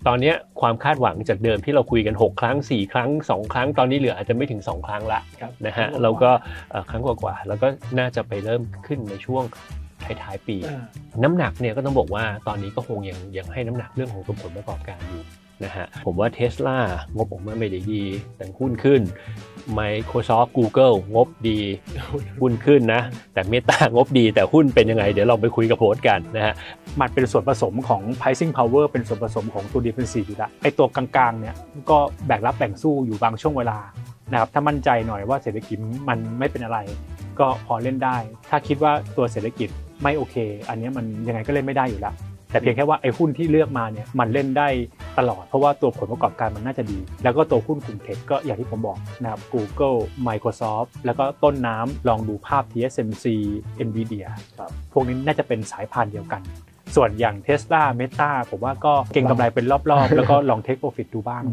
ตอนนี้ความคาดหวังจากเดิมที่เราคุยกัน6ครั้ง4ครั้ง2ครั้งตอนนี้เหลืออาจจะไม่ถึง2ครั้งละนะฮะแล้วก็ครั้งกว่าๆแล้วก็น่าจะไปเริ่มขึ้นในช่วงท้ายๆปีน้ำหนักเนี่ยก็ต้องบอกว่าตอนนี้ก็คงยังให้น้ำหนักเรื่องของตัวผลประกอบการอยู่นะฮะผมว่า Tesla งบออกมาไม่ได้ดีแต่หุ้นขึ้น Microsoft Google งบดีหุ้นขึ้นนะแต่ Meta งบดีแต่หุ้นเป็นยังไงเดี๋ยวเราไปคุยกับโพสต์กันนะฮะมันเป็นส่วนผสมของ pricing power เป็นส่วนผสมของตัว defensive อยู่แล้วไอ้ตัวกลางๆเนี่ยก็แบ่งรับแบ่งสู้อยู่บางช่วงเวลานะครับถ้ามั่นใจหน่อยว่าเศรษฐกิจมันไม่เป็นอะไรก็พอเล่นได้ถ้าคิดว่าตัวเศรษฐกิจไม่โอเคอันนี้มันยังไงก็เล่นไม่ได้อยู่แล้วแต่เพียงแค่ว่าไอ้หุ้นที่เลือกมาเนี่ยมันเล่นได้ตลอดเพราะว่าตัวผลประกอบการมันน่าจะดีแล้วก็ตัวหุ้นกลุ่มเทคก็อย่างที่ผมบอกนะครับ Google Microsoft แล้วก็ต้นน้ำลองดูภาพ TSMC Nvidia พวกนี้น่าจะเป็นสายพานเดียวกันส่วนอย่าง Tesla Meta ผมว่าก็เก็งกำไรเป็นรอบๆแล้วก็ลอง take profit ดูบ้าง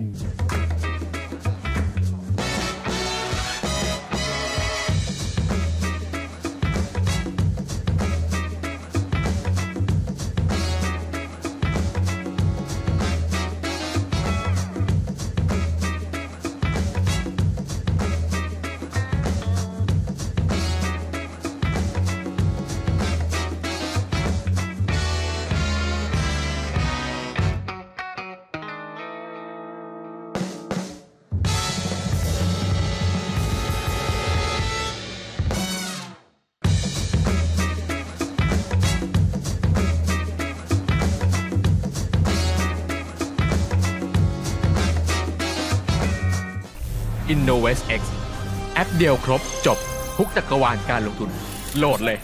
InnovestX แอปเดียวครบจบทุกจักรวาลการลงทุนโหลดเลย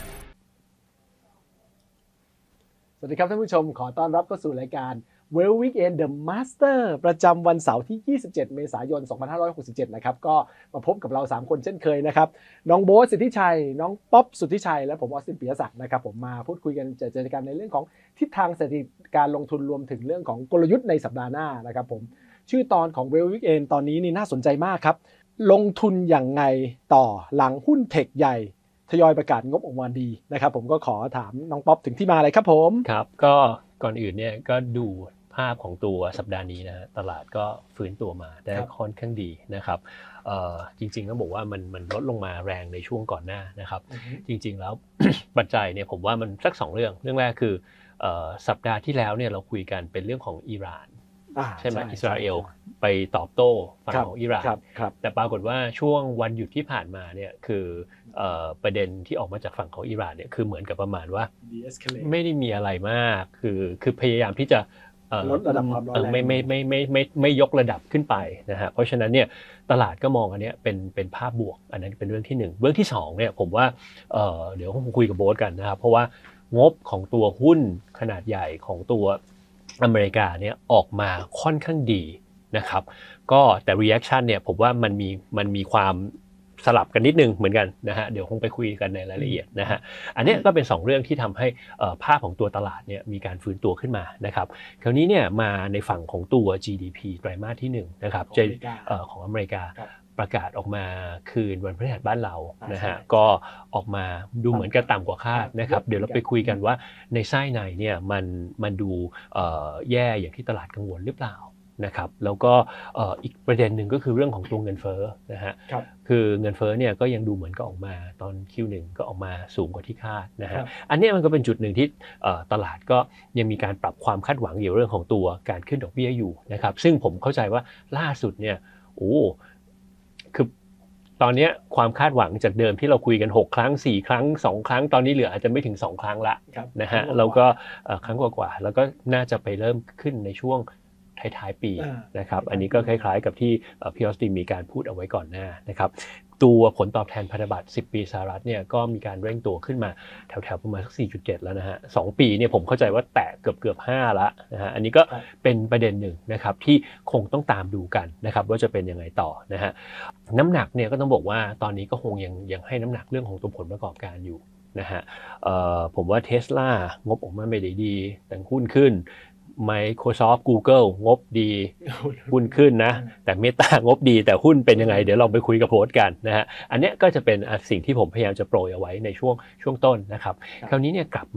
สวัสดีครับท่านผู้ชมขอต้อนรับเข้าสู่รายการ Well Weekend The Master ประจำวันเสาร์ที่ 27 เมษายน 2567 นะครับก็มาพบกับเรา 3 คนเช่นเคยนะครับน้องโบ๊ทสิทธิชัยน้องป๊อปสุทธิชัยและผมออสตินปิยศักดิ์นะครับผมมาพูดคุยกันเจอกันในเรื่องของทิศทางเศรษฐกิจการลงทุนรวมถึงเรื่องของกลยุทธ์ในสัปดาห์หน้านะครับผมชื่อตอนของ Well Weekend ตอนนี้นี่น่าสนใจมากครับลงทุนอย่างไงต่อหลังหุ้นเทคใหญ่ทยอยประกาศงบออกมาดีนะครับผมก็ขอถามน้องป๊อปถึงที่มาเลยครับผมครับก็ก่อนอื่นเนี่ยก็ดูภาพของตัวสัปดาห์นี้นะตลาดก็ฟื้นตัวมาได้ค่อนข้างดีนะครับจริงๆต้องบอกว่ามันลดลงมาแรงในช่วงก่อนหน้านะครับจริงๆแล้ว ปัจจัยเนี่ยผมว่ามันสัก2เรื่องแรกคือสัปดาห์ที่แล้วเนี่ยเราคุยกันเป็นเรื่องของอิหร่านใช่ไหมอิสราเอลไปตอบโต้ฝั่งของอิหร่านแต่ปรากฏว่าช่วงวันหยุดที่ผ่านมาเนี่ยคือประเด็นที่ออกมาจากฝั่งของอิหร่านเนี่ยคือเหมือนกับประมาณว่าไม่ได้มีอะไรมากคือพยายามที่จะลดระดับความร้อนแรงไม่ยกระดับขึ้นไปนะฮะเพราะฉะนั้นเนี่ยตลาดก็มองอันนี้เป็นภาพบวกอันนั้นเป็นเรื่องที่1เรื่องที่2เนี่ยผมว่าเดี๋ยวผมคุยกับโบ๊ทกันนะครับเพราะว่างบของตัวหุ้นขนาดใหญ่ของตัวอเมริกาเนี่ยออกมาค่อนข้างดีนะครับก็แต่ reaction เนี่ยผมว่ามันมีความสลับกันนิดนึงเหมือนกันนะฮะเดี๋ยวคงไปคุยกันในรายละเอียดนะฮะอันนี้ก็เป็น2เรื่องที่ทำให้ภาพของตัวตลาดเนี่ยมีการฟื้นตัวขึ้นมานะครับคราวนี้เนี่ยมาในฝั่งของตัว GDP ไตรมาสที่1นะครับของอเมริกาประกาศออกมาคืนวันพฤหัสบ้านเรานะฮะก็ออกมาดูเหมือนกับต่ำกว่าคาดนะครับเดี๋ยวเราไปคุยกันว่าในไส้ในเนี่ยมันดูแย่อย่างที่ตลาดกังวลหรือเปล่านะครับแล้วก็อีกประเด็นหนึ่งก็คือเรื่องของตัวเงินเฟ้อนะฮะคือเงินเฟ้อเนี่ยก็ยังดูเหมือนก็ออกมาตอน Q1 ก็ออกมาสูงกว่าที่คาดนะฮะอันนี้มันก็เป็นจุดหนึ่งที่ตลาดก็ยังมีการปรับความคาดหวังเกี่ยวเรื่องของตัวการขึ้นดอกเบี้ยอยู่นะครับซึ่งผมเข้าใจว่าล่าสุดเนี่ยคือตอนนี้ความคาดหวังจากเดิมที่เราคุยกัน6ครั้ง4ครั้ง2ครั้งตอนนี้เหลืออาจจะไม่ถึง2ครั้งละนะฮะแล้วก็ครั้งกว่าๆแล้วก็น่าจะไปเริ่มขึ้นในช่วงท้ายๆปีนะครับอันนี้ก็คล้ายๆกับที่พี่ออสตินมีการพูดเอาไว้ก่อนหน้านะครับตัวผลตอบแทนพันธบัตร10 ปีสหรัฐเนี่ยก็มีการเร่งตัวขึ้นมาแถวๆประมาณสัก 4.7 แล้วนะฮะ2ปีเนี่ยผมเข้าใจว่าแตะเกือบ5ละนะฮะอันนี้ก็เป็นประเด็นหนึ่งนะครับที่คงต้องตามดูกันนะครับว่าจะเป็นยังไงต่อนะฮะน้ำหนักเนี่ยก็ต้องบอกว่าตอนนี้ก็คงยังให้น้ำหนักเรื่องของตัวผลประกอบการอยู่นะฮะผมว่า Tesla งบออกมาไม่ได้ดีแต่หุ้นขึ้นMicrosoft Google งบดีหุ้นขึ้นนะแต่ Meta งบดีแต่หุ้นเป็นยังไงเดี๋ยวเราไปคุยกับโพสต์กันนะฮะอันนี้ก็จะเป็นสิ่งที่ผมพยายามจะโปรยเอาไว้ในช่วงต้นนะครับคราวนี้เนี่ยกลับมา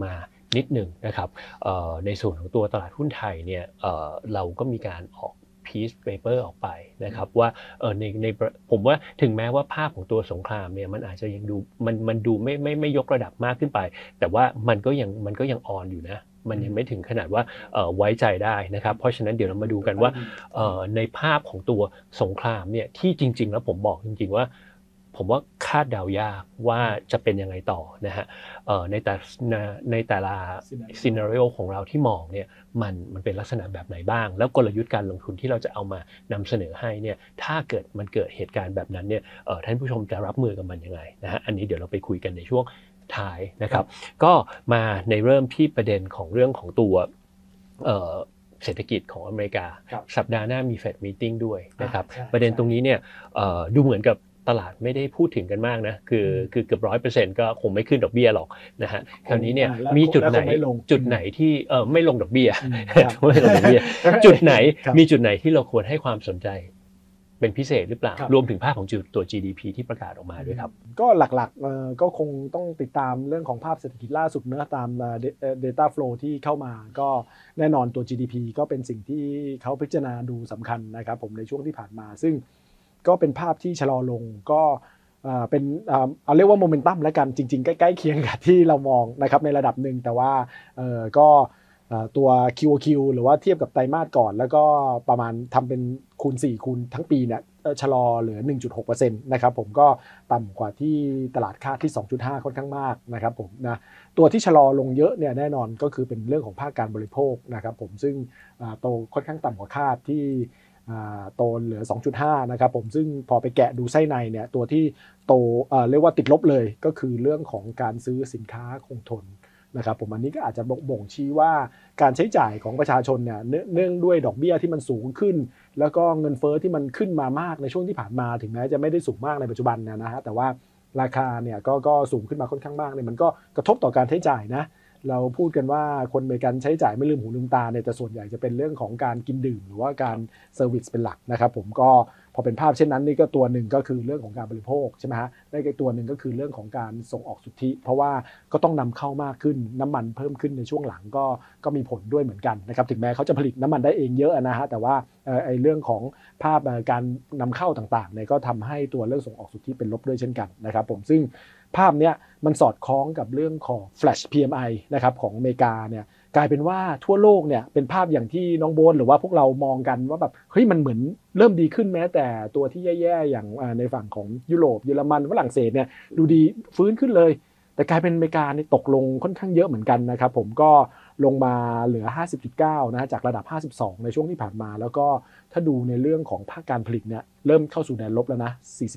นิดหนึ่งนะครับในส่วนของตัวตลาดหุ้นไทยเนี่ยเราก็มีการออกpiece paper ออกไปนะครับว่าในผมว่าถึงแม้ว่าภาพของตัวสงครามเนี่ยมันอาจจะยังดูมันดูไม่ยกระดับมากขึ้นไปแต่ว่ามันก็ยังออนอยู่นะมันยังไม่ถึงขนาดว่าไว้ใจได้นะครับเพราะฉะนั้นเดี๋ยวเรามาดูกันว่าในภาพของตัวสงครามเนี่ยที่จริงๆแล้วผมบอกจริงๆว่าผมว่าคาดเดายากว่าจะเป็นยังไงต่อนะฮะในแต่ละซีนาริโอของเราที่มองเนี่ยมันเป็นลักษณะแบบไหนบ้างแล้วกลยุทธ์การลงทุนที่เราจะเอามานำเสนอให้เนี่ยถ้าเกิดมันเกิดเหตุการณ์แบบนั้นเนี่ยท่านผู้ชมจะรับมือกับมันยังไงนะฮะอันนี้เดี๋ยวเราไปคุยกันในช่วงท้ายนะครับก็มาในเริ่มที่ประเด็นของเรื่องของตัวเศรษฐกิจของอเมริกาสัปดาห์หน้ามี Fed Meeting ด้วยนะครับประเด็นตรงนี้เนี่ยดูเหมือนกับตลาดไม่ได้พูดถึงกันมากนะคือเกือบ 100% ก็คงไม่ขึ้นดอกเบี้ยหรอกนะฮะคราวนี้เนี่ยมีจุดไหนที่ไม่ลงดอกเบี้ยไม่ลงดอกเบี้ยจุดไหนมีจุดไหนที่เราควรให้ความสนใจเป็นพิเศษหรือเปล่ารวมถึงภาพของตัว GDP ที่ประกาศออกมาด้วยครับก็หลักๆก็คงต้องติดตามเรื่องของภาพเศรษฐกิจล่าสุดเนื้อตาม data flow ที่เข้ามาก็แน่นอนตัว GDP ก็เป็นสิ่งที่เขาพิจารณาดูสำคัญนะครับผมในช่วงที่ผ่านมาซึ่งก็เป็นภาพที่ชะลอลงก็เป็นเอาเรียกว่าโมเมนตัมแล้วกันจริงๆใกล้ๆเคียงกับที่เรามองนะครับในระดับหนึ่งแต่ว่าก็ตัว QOQ หรือว่าเทียบกับไตรมาสก่อนแล้วก็ประมาณทำเป็นคูณ4คูณทั้งปีเนี่ยชะลอเหลือ 1.6% นะครับผมก็ต่ำกว่าที่ตลาดคาดที่ 2.5 ค่อนข้างมากนะครับผมนะตัวที่ชะลอลงเยอะเนี่ยแน่นอนก็คือเป็นเรื่องของภาคการบริโภคนะครับผมซึ่งโตค่อนข้างต่ำกว่าคาดที่โตเหลือ 2.5 นะครับผมซึ่งพอไปแกะดูไส้ในเนี่ยตัวที่โตเรียกว่าติดลบเลยก็คือเรื่องของการซื้อสินค้าคงทนนะครับผมอันนี้ก็อาจจะบ่งชี้ว่าการใช้จ่ายของประชาชนเนี่ยเนื่องด้วยดอกเบี้ยที่มันสูงขึ้นแล้วก็เงินเฟ้อที่มันขึ้นมามากในช่วงที่ผ่านมาถึงแม้จะไม่ได้สูงมากในปัจจุบันนะฮะแต่ว่าราคาเนี่ยก็สูงขึ้นมาค่อนข้างมากเนี่ยมันก็กระทบต่อการใช้จ่ายนะเราพูดกันว่าคนอเมริกันใช้จ่ายไม่ลืมหูลืมตาเนี่ยแต่ส่วนใหญ่จะเป็นเรื่องของการกินดื่มหรือว่าการเซอร์วิสเป็นหลักนะครับผมก็พอเป็นภาพเช่นนั้นนี่ก็ตัวหนึ่งก็คือเรื่องของการบริโภคใช่ไหมฮะและอีกตัวหนึ่งก็คือเรื่องของการส่งออกสุทธิเพราะว่าก็ต้องนำเข้ามากขึ้นน้ำมันเพิ่มขึ้นในช่วงหลังก็มีผลด้วยเหมือนกันนะครับถึงแม้เขาจะผลิตน้ำมันได้เองเยอะนะฮะแต่ว่าไอ้เรื่องของภาพการนำเข้าต่างๆเนี่ยก็ทำให้ตัวเรื่องส่งออกสุทธิเป็นลบด้วยเช่นกันนะครับผมซึ่งภาพเนี้ยมันสอดคล้องกับเรื่องของ Flash PMI นะครับของอเมริกาเนี่ยกลายเป็นว่าทั่วโลกเนี่ยเป็นภาพอย่างที่น้องโบ๊ทหรือว่าพวกเรามองกันว่าแบบเฮ้ยมันเหมือนเริ่มดีขึ้นแม้แต่ตัวที่แย่ๆอย่างในฝั่งของยุโรปเยอรมันฝรั่งเศสเนี่ยดูดีฟื้นขึ้นเลยแต่กลายเป็นอเมริกาเนี่ยตกลงค่อนข้างเยอะเหมือนกันนะครับผมก็ลงมาเหลือ 50.9 นะจากระดับ 52 ในช่วงที่ผ่านมาแล้วก็ถ้าดูในเรื่องของภาคการผลิตเนี่ยเริ่มเข้าสู่แดนลบแล้วนะ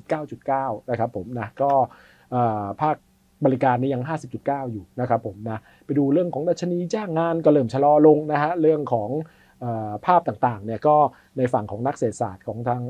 49.9 นะครับผมนะก็ภาคบริการนี่ยัง 50.9 อยู่นะครับผมนะไปดูเรื่องของดัชนีจ้างงานก็เริ่มชะลอลงนะฮะเรื่องของภาพต่างๆเนี่ยก็ในฝั่งของนักเศรษฐศาสตร์ของทาง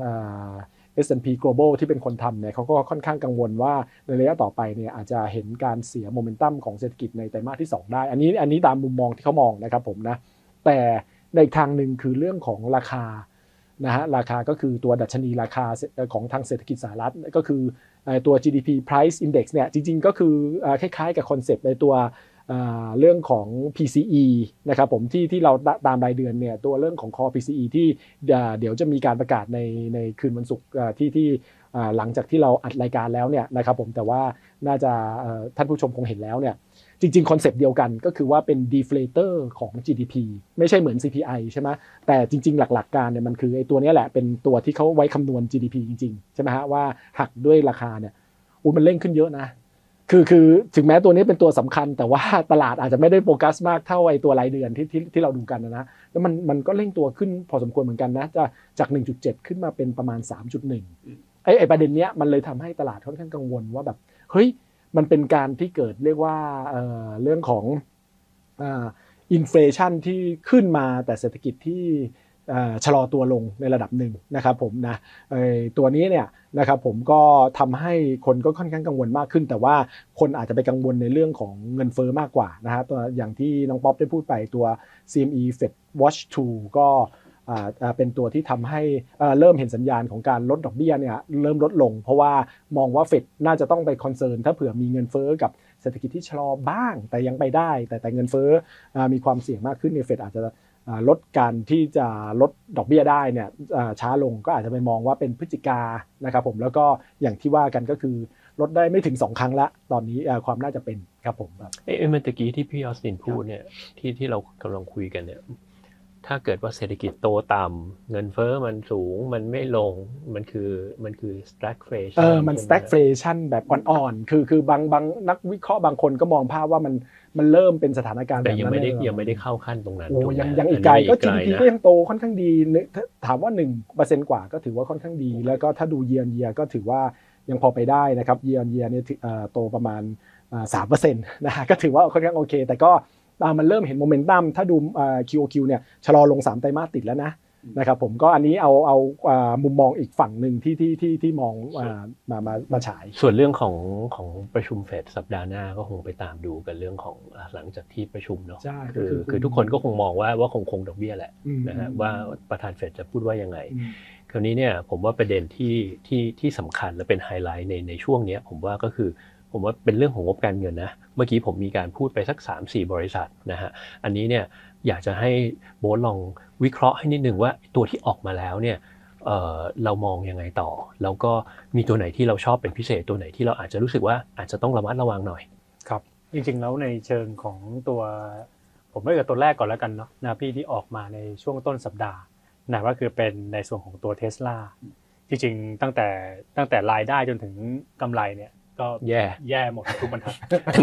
S&P Global ที่เป็นคนทำเนี่ยเขาก็ค่อนข้างกังวลว่าในระยะต่อไปเนี่ยอาจจะเห็นการเสียโมเมนตัมของเศรษฐกิจในไตรมาสที่2ได้อันนี้ตามมุมมองที่เขามองนะครับผมนะแต่ในอีกทางหนึ่งคือเรื่องของราคานะฮะราคาก็คือตัวดัชนีราคาของทางเศรษฐกิจสหรัฐก็คือตัว GDP Price Index เนี่ยจริงๆก็คือคล้ายๆกับคอนเซปต์ในตัวเรื่องของ PCE นะครับผมที่เราตามรายเดือนเนี่ยตัวเรื่องของ Core PCE ที่เดี๋ยวจะมีการประกาศในคืนวันศุกร์ที่หลังจากที่เราอัดรายการแล้วเนี่ยนะครับผมแต่ว่าน่าจะท่านผู้ชมคงเห็นแล้วเนี่ยจริงๆคอนเซปต์เดียวกันก็คือว่าเป็น deflator ของ GDP ไม่ใช่เหมือน CPI ใช่ไหมแต่จริงๆหลักๆการเนี่ยมันคือไอ้ตัวนี้แหละเป็นตัวที่เขาไว้คำนวณ GDP จริงๆใช่ไหมฮะว่าหักด้วยราคาเนี่ยมันเร่งขึ้นเยอะนะคือถึงแม้ตัวนี้เป็นตัวสำคัญแต่ว่าตลาดอาจจะไม่ได้โฟกัสมากเท่าไอ้ตัวรายเดือนที่เราดูกันนะแล้วมันก็เร่งตัวขึ้นพอสมควรเหมือนกันนะจะจาก 1.7 ขึ้นมาเป็นประมาณ 3.1 ไอ้ประเด็นเนี้ยมันเลยทำให้ตลาดค่อนข้างกังวลว่าแบบเฮ้ยมันเป็นการที่เกิดเรียกว่าเรื่องของอินเฟลชันที่ขึ้นมาแต่เศรษฐกิจที่ชะลอตัวลงในระดับหนึ่งนะครับผมนะตัวนี้เนี่ยนะครับผมก็ทำให้คนก็ค่อนข้างกังวลมากขึ้นแต่ว่าคนอาจจะไปกังวลในเรื่องของเงินเฟ้อมากกว่านะฮะตัวอย่างที่น้องป๊อปได้พูดไปตัว CME Fed Watch 2 ก็เป็นตัวที่ทำให้เริ่มเห็นสัญญาณของการลดดอกเบี้ยเนี่ยเริ่มลดลงเพราะว่ามองว่าเฟดน่าจะต้องไปคอนเซิร์นถ้าเผื่อมีเงินเฟ้อกับเศรษฐกิจที่ชะลอบ้างแต่ยังไปได้แต่เงินเฟ้อมีความเสี่ยงมากขึ้นเนี่ยเฟดอาจจะลดการที่จะลดดอกเบี้ยได้เนี่ยช้าลงก็อาจจะไปมองว่าเป็นพฤศจิกานะครับผมแล้วก็อย่างที่ว่ากันก็คือลดได้ไม่ถึง2ครั้งละตอนนี้ความน่าจะเป็นครับผมครับเมื่อกี้ที่พี่ออสตินพูดเนี่ยที่เรากำลังคุยกันเนี่ยถ้าเกิดว่าเศรษฐกิจโตต่ำเงินเฟ้อมันสูงมันไม่ลงมันคือ stagflation มัน stagflation แบบอ่อนๆคือบางนักวิเคราะห์บางคนก็มองภาพว่ามันเริ่มเป็นสถานการณ์แบบนั้นแต่ยังไม่ได้เข้าขั้นตรงนั้นยังอีกไกลก็ GDP ก็ยังโตค่อนข้างดีถามว่า 1% กว่าก็ถือว่าค่อนข้างดีแล้วก็ถ้าดู year on year ก็ถือว่ายังพอไปได้นะครับ year on year เนี่ยโตประมาณ3% นะฮะก็ถือว่าค่อนข้างโอเคแต่ก็มันเริ่มเห็นโมเมนตัมถ้าดูQOQ เนี่ยชะลอลง3ไตรมาสติดแล้วนะครับผมก็อันนี้เอามุมมองอีกฝั่งหนึ่งที่มองมาฉายส่วนเรื่องของประชุมเฟดสัปดาห์หน้าก็คงไปตามดูกันเรื่องของหลังจากที่ประชุมเนาะคือทุกคนก็คงมองว่าคงดอกเบี้ยแหละนะฮะว่าประธานเฟดจะพูดว่ายังไงคราวนี้เนี่ยผมว่าประเด็นที่สำคัญและเป็นไฮไลท์ในช่วงนี้ผมว่าก็คือผมว่าเป็นเรื่องของงบการเงินนะเมื่อกี้ผมมีการพูดไปสัก 3-4 บริษัทนะฮะอันนี้เนี่ยอยากจะให้โบ๊ทลองวิเคราะห์ให้นิดนึงว่าตัวที่ออกมาแล้วเนี่ยเรามองยังไงต่อแล้วก็มีตัวไหนที่เราชอบเป็นพิเศษตัวไหนที่เราอาจจะรู้สึกว่าอาจจะต้องระมัดระวังหน่อยครับจริงๆแล้วในเชิงของตัวผมเริ่มจากตัวแรกก่อนแล้วกันเนาะนะพี่ที่ออกมาในช่วงต้นสัปดาห์นะก็คือเป็นในส่วนของตัว Tesla จริงๆตั้งแต่รายได้จนถึงกำไรเนี่ยก็แย่หมดทุกบรรทัด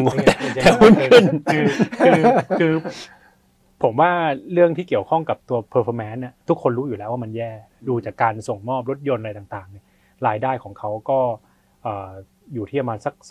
คือผมว่าเรื่องที่เกี่ยวข้องกับตัว performance เนี่ยทุกคนรู้อยู่แล้วว่ามันแย่ดูจากการส่งมอบรถยนต์อะไรต่างๆเนี่ยรายได้ของเขาก็อยู่ที่ประมาณสัก